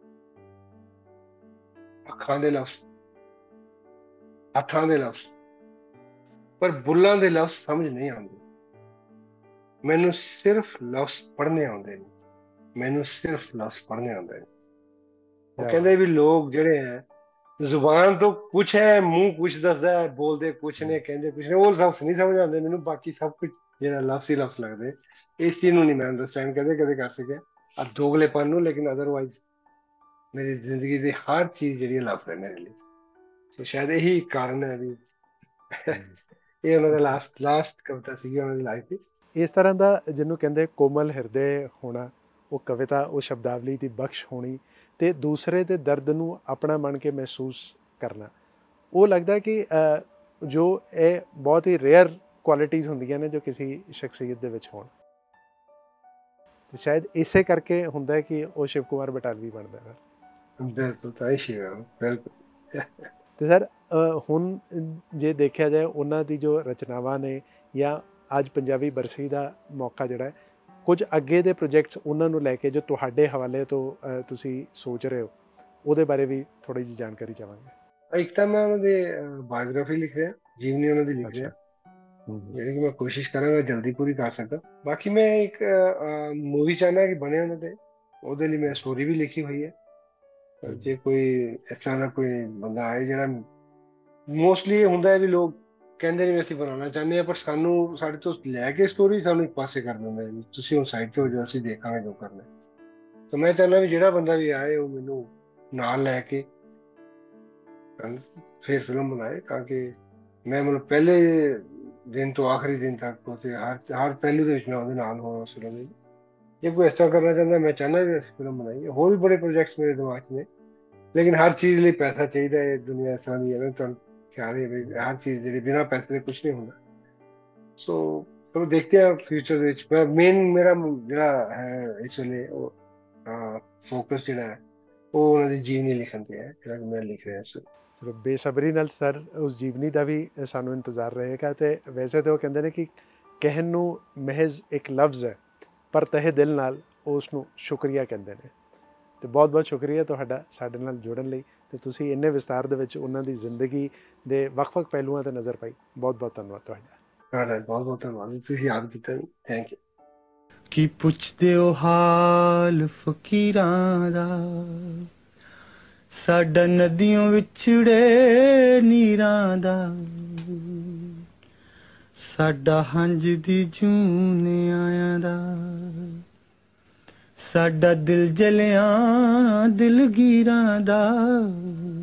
Speaker 1: ਅੱਖਾਂ ਦੇ ਲਫ਼ਜ਼, ਹੱਥਾਂ ਦੇ ਲਫ਼ਜ਼, ਪਰ ਬੁੱਲਾਂ ਦੇ ਲਫ਼ਜ਼ ਸਮਝ ਨਹੀਂ ਆਉਂਦੇ। ਮੈਨੂੰ ਸਿਰਫ ਲਫ਼ਜ਼ ਪੜ੍ਹਨੇ ਆਉਂਦੇ ਨੇ, ਮੈਨੂੰ ਸਿਰਫ ਲਫ਼ਜ਼ ਪੜ੍ਹਨੇ ਆਉਂਦੇ ਨੇ। ਉਹ ਕਹਿੰਦੇ ਵੀ ਲੋਕ ਜਿਹੜੇ ਹੈ ਜ਼ੁਬਾਨ ਤੋਂ ਕੁਛ ਹੈ, ਮੂੰਹ ਕੁਛ ਦੱਸਦਾ ਹੈ, ਬੋਲਦੇ ਕੁਛ ਨੇ, ਕਹਿੰਦੇ ਕੁਛ ਨੇ, ਉਹ ਲਫ਼ਜ਼ ਨਹੀਂ ਸਮਝ ਆਉਂਦੇ ਮੈਨੂੰ। ਬਾਕੀ ਸਭ ਕੁਝ ਜਿਹੜਾ ਲਫ਼ਜ਼ ਹੀ ਲਫ਼ਜ਼ ਲੱਗਦੇ। ਇਸ ਚੀਜ਼ ਨੂੰ ਨਹੀਂ ਮੈਂ ਅੰਡਰਸਟੈਂਡ ਕਦੇ ਕਦੇ ਕਰ ਸਕਿਆ, ਆ ਦੋਗਲੇਪਨ ਨੂੰ, ਲੇਕਿਨ ਅਦਰਵਾਈਜ਼ ਮੇਰੀ ਜ਼ਿੰਦਗੀ ਦੀ ਹਰ ਚੀਜ਼ ਜਿਹੜੀ ਲਫ਼ਜ਼ ਹੈ ਮੇਰੇ ਲਈ। ਸੋ ਸ਼ਾਇਦ ਇਹੀ ਕਾਰਨ ਹੈ ਵੀ ਇਹ ਉਹਨਾਂ ਦਾ ਲਾਸਟ ਲਾਸਟ ਕਵਿਤਾ ਸੀਗੀ ਉਹਨਾਂ ਦੀ ਲਾਈਫ ਦੀ।
Speaker 3: ਇਸ ਤਰ੍ਹਾਂ ਦਾ ਜਿਹਨੂੰ ਕਹਿੰਦੇ ਕੋਮਲ ਹਿਰਦੇ ਹੋਣਾ, ਉਹ ਕਵਿਤਾ, ਉਹ ਸ਼ਬਦਾਵਲੀ ਦੀ ਬਖਸ਼ ਹੋਣੀ, ਅਤੇ ਦੂਸਰੇ ਦੇ ਦਰਦ ਨੂੰ ਆਪਣਾ ਮੰਨ ਕੇ ਮਹਿਸੂਸ ਕਰਨਾ, ਉਹ ਲੱਗਦਾ ਕਿ ਜੋ ਇਹ ਬਹੁਤ ਹੀ ਰੇਅਰ ਕੁਆਲਿਟੀਜ਼ ਹੁੰਦੀਆਂ ਨੇ ਜੋ ਕਿਸੇ ਸ਼ਖਸੀਅਤ ਦੇ ਵਿੱਚ ਹੋਣ। ਅਤੇ ਸ਼ਾਇਦ ਇਸੇ ਕਰਕੇ ਹੁੰਦਾ ਕਿ ਉਹ ਸ਼ਿਵ ਕੁਮਾਰ ਬਟਾਲਵੀ ਬਣਦਾ ਹੈ।
Speaker 1: ਬਿਲਕੁਲ, ਤਾਂ ਹੀ ਸ਼ਿਵ, ਬਿਲਕੁਲ।
Speaker 3: ਅਤੇ ਸਰ ਹੁਣ ਜੇ ਦੇਖਿਆ ਜਾਏ ਉਹਨਾਂ ਦੀ ਜੋ ਰਚਨਾਵਾਂ ਨੇ, ਜਾਂ ਅੱਜ ਪੰਜਾਬੀ ਬਰਸੀ ਦਾ ਮੌਕਾ ਜਿਹੜਾ ਹੈ, ਕੁਝ ਅੱਗੇ ਦੇ ਪ੍ਰੋਜੈਕਟਸ ਉਹਨਾਂ ਨੂੰ ਲੈ ਕੇ ਜੋ ਤੁਹਾਡੇ ਹਵਾਲੇ ਤੋਂ ਤੁਸੀਂ ਸੋਚ ਰਹੇ ਹੋ, ਉਹਦੇ ਬਾਰੇ ਵੀ ਥੋੜ੍ਹੀ ਜਿਹੀ ਜਾਣਕਾਰੀ ਚਾਹਾਂਗੇ।
Speaker 1: ਇੱਕ ਤਾਂ ਮੈਂ ਉਹਨਾਂ ਦੀ ਬਾਇਓਗ੍ਰਾਫੀ ਲਿਖ ਰਿਹਾ, ਜੀਵਨੀ ਉਹਨਾਂ ਦੀ ਲਿਖ ਰਿਹਾ, ਜਿਹੜੀ ਕਿ ਮੈਂ ਕੋਸ਼ਿਸ਼ ਕਰਾਂਗਾ ਜਲਦੀ ਪੂਰੀ ਕਰ ਸਕਾਂ। ਬਾਕੀ ਮੈਂ ਇੱਕ ਮੂਵੀ ਚਾਹੁੰਦਾ ਕਿ ਬਣੇ ਉਹਨਾਂ ਤੇ, ਉਹਦੇ ਲਈ ਮੈਂ ਸਟੋਰੀ ਵੀ ਲਿਖੀ ਹੋਈ ਹੈ। ਜੇ ਕੋਈ ਇਸ ਤਰ੍ਹਾਂ ਦਾ ਕੋਈ ਬੰਦਾ ਆਏ ਜਿਹੜਾ ਮੋਸਟਲੀ ਇਹ ਹੁੰਦਾ ਹੈ ਵੀ ਲੋਕ ਕਹਿੰਦੇ ਨੇ ਵੀ ਅਸੀਂ ਬਣਾਉਣਾ ਚਾਹੁੰਦੇ ਹਾਂ, ਪਰ ਸਾਨੂੰ ਸਾਡੇ ਤੋਂ ਲੈ ਕੇ ਸਟੋਰੀ ਸਾਨੂੰ ਇੱਕ ਪਾਸੇ ਕਰ ਦਿੰਦੇ ਨੇ, ਤੁਸੀਂ ਹੁਣ ਸਾਈਡ ਤੇ ਹੋ ਜਾਓ, ਅਸੀਂ ਦੇਖਾਂਗੇ ਜੋ ਕਰਨਾ। ਤਾਂ ਮੈਂ ਚਾਹੁੰਦਾ ਵੀ ਜਿਹੜਾ ਬੰਦਾ ਵੀ ਆਏ ਉਹ ਮੈਨੂੰ ਨਾਲ ਲੈ ਕੇ ਫਿਰ ਫਿਲਮ ਬਣਾਏ, ਤਾਂ ਕਿ ਮੈਂ ਮਤਲਬ ਪਹਿਲੇ ਦਿਨ ਤੋਂ ਆਖਰੀ ਦਿਨ ਤੱਕ ਉਸੇ ਹਰ ਹਰ ਪਹਿਲੂ ਦੇ ਵਿੱਚ ਮੈਂ ਉਹਦੇ ਨਾਲ ਹੋਵਾਂ ਉਸ ਫਿਲਮ ਦੇ। ਜੇ ਕੋਈ ਇਸ ਤਰ੍ਹਾਂ ਕਰਨਾ ਚਾਹੁੰਦਾ, ਮੈਂ ਚਾਹੁੰਦਾ ਵੀ ਅਸੀਂ ਫਿਲਮ ਬਣਾਈਏ। ਹੋਰ ਵੀ ਬੜੇ ਪ੍ਰੋਜੈਕਟਸ ਮੇਰੇ ਦਿਮਾਗ 'ਚ ਨੇ, ਲੇਕਿਨ ਹਰ ਚੀਜ਼ ਲਈ ਪੈਸਾ ਚਾਹੀਦਾ ਹੈ। ਦੁਨੀਆ ਇਸ ਤਰ੍ਹਾਂ ਦੀ ਹੈ ਨਾ, ਤੁਹਾਨੂੰ ਖਿਆਲ ਹੈ ਵੀ ਹਰ ਚੀਜ਼ ਜਿਹੜੀ ਬਿਨਾਂ ਪੈਸੇ ਦੇ ਕੁਛ ਨਹੀਂ ਹੁੰਦਾ। ਸੋ ਚਲੋ ਦੇਖਦੇ ਹਾਂ ਫਿਊਚਰ ਦੇ ਵਿੱਚ। ਮੈਂ ਮੇਨ ਮੇਰਾ ਜਿਹੜਾ ਹੈ ਇਸ ਵੇਲੇ ਉਹ ਫੋਕਸ ਜਿਹੜਾ ਹੈ ਉਹ ਉਹਨਾਂ ਦੀ ਜੀਵਨੀ ਲਿਖਣ ਤੇ ਹੈ, ਜਿਹੜਾ ਮੈਂ ਲਿਖ ਰਿਹਾ ਇਸ ਵੇਲੇ।
Speaker 3: ਚਲੋ ਬੇਸਬਰੀ ਨਾਲ ਸਰ ਉਸ ਜੀਵਨੀ ਦਾ ਵੀ ਸਾਨੂੰ ਇੰਤਜ਼ਾਰ ਰਹੇਗਾ। ਅਤੇ ਵੈਸੇ ਤਾਂ ਉਹ ਕਹਿੰਦੇ ਨੇ ਕਿ ਕਹਿਣ ਨੂੰ ਮਹਿਜ਼ ਇੱਕ ਲਫ਼ਜ਼ ਹੈ, ਪਰ ਤਹਿ ਦਿਲ ਨਾਲ ਉਸ ਨੂੰ ਸ਼ੁਕਰੀਆ ਕਹਿੰਦੇ ਨੇ। ਅਤੇ ਬਹੁਤ ਬਹੁਤ ਸ਼ੁਕਰੀਆ ਤੁਹਾਡਾ ਸਾਡੇ ਨਾਲ ਜੁੜਨ ਲਈ, ਅਤੇ ਤੁਸੀਂ ਇੰਨੇ ਵਿਸਤਾਰ ਦੇ ਵਿੱਚ ਉਹਨਾਂ ਦੀ ਜ਼ਿੰਦਗੀ ਦੇ ਵੱਖ-ਵੱਖ ਪਹਿਲੂਆਂ 'ਤੇ ਨਜ਼ਰ ਪਾਈ। ਬਹੁਤ ਬਹੁਤ ਧੰਨਵਾਦ ਤੁਹਾਡਾ।
Speaker 1: ਬਹੁਤ ਬਹੁਤ ਧੰਨਵਾਦ, ਤੁਸੀਂ ਯਾਦ ਕੀਤਾ। Thank you.
Speaker 2: ਕੀ ਪੁੱਛਦੇ ਹੋ ਹਾਲ ਫਕੀਰਾਂ ਦਾ, ਸਾਡਾ ਨਦੀਆਂ ਵਿਛੜੇ ਨੀਰਾਂ ਦਾ, ਸਾਡਾ ਹੰਝ ਦੀ ਜੂਨੇ ਆਇਆਂ ਦਾ, ਸਾਡਾ ਦਿਲ ਜਲਿਆਂ ਦਿਲਗੀਰਾਂ ਦਾ।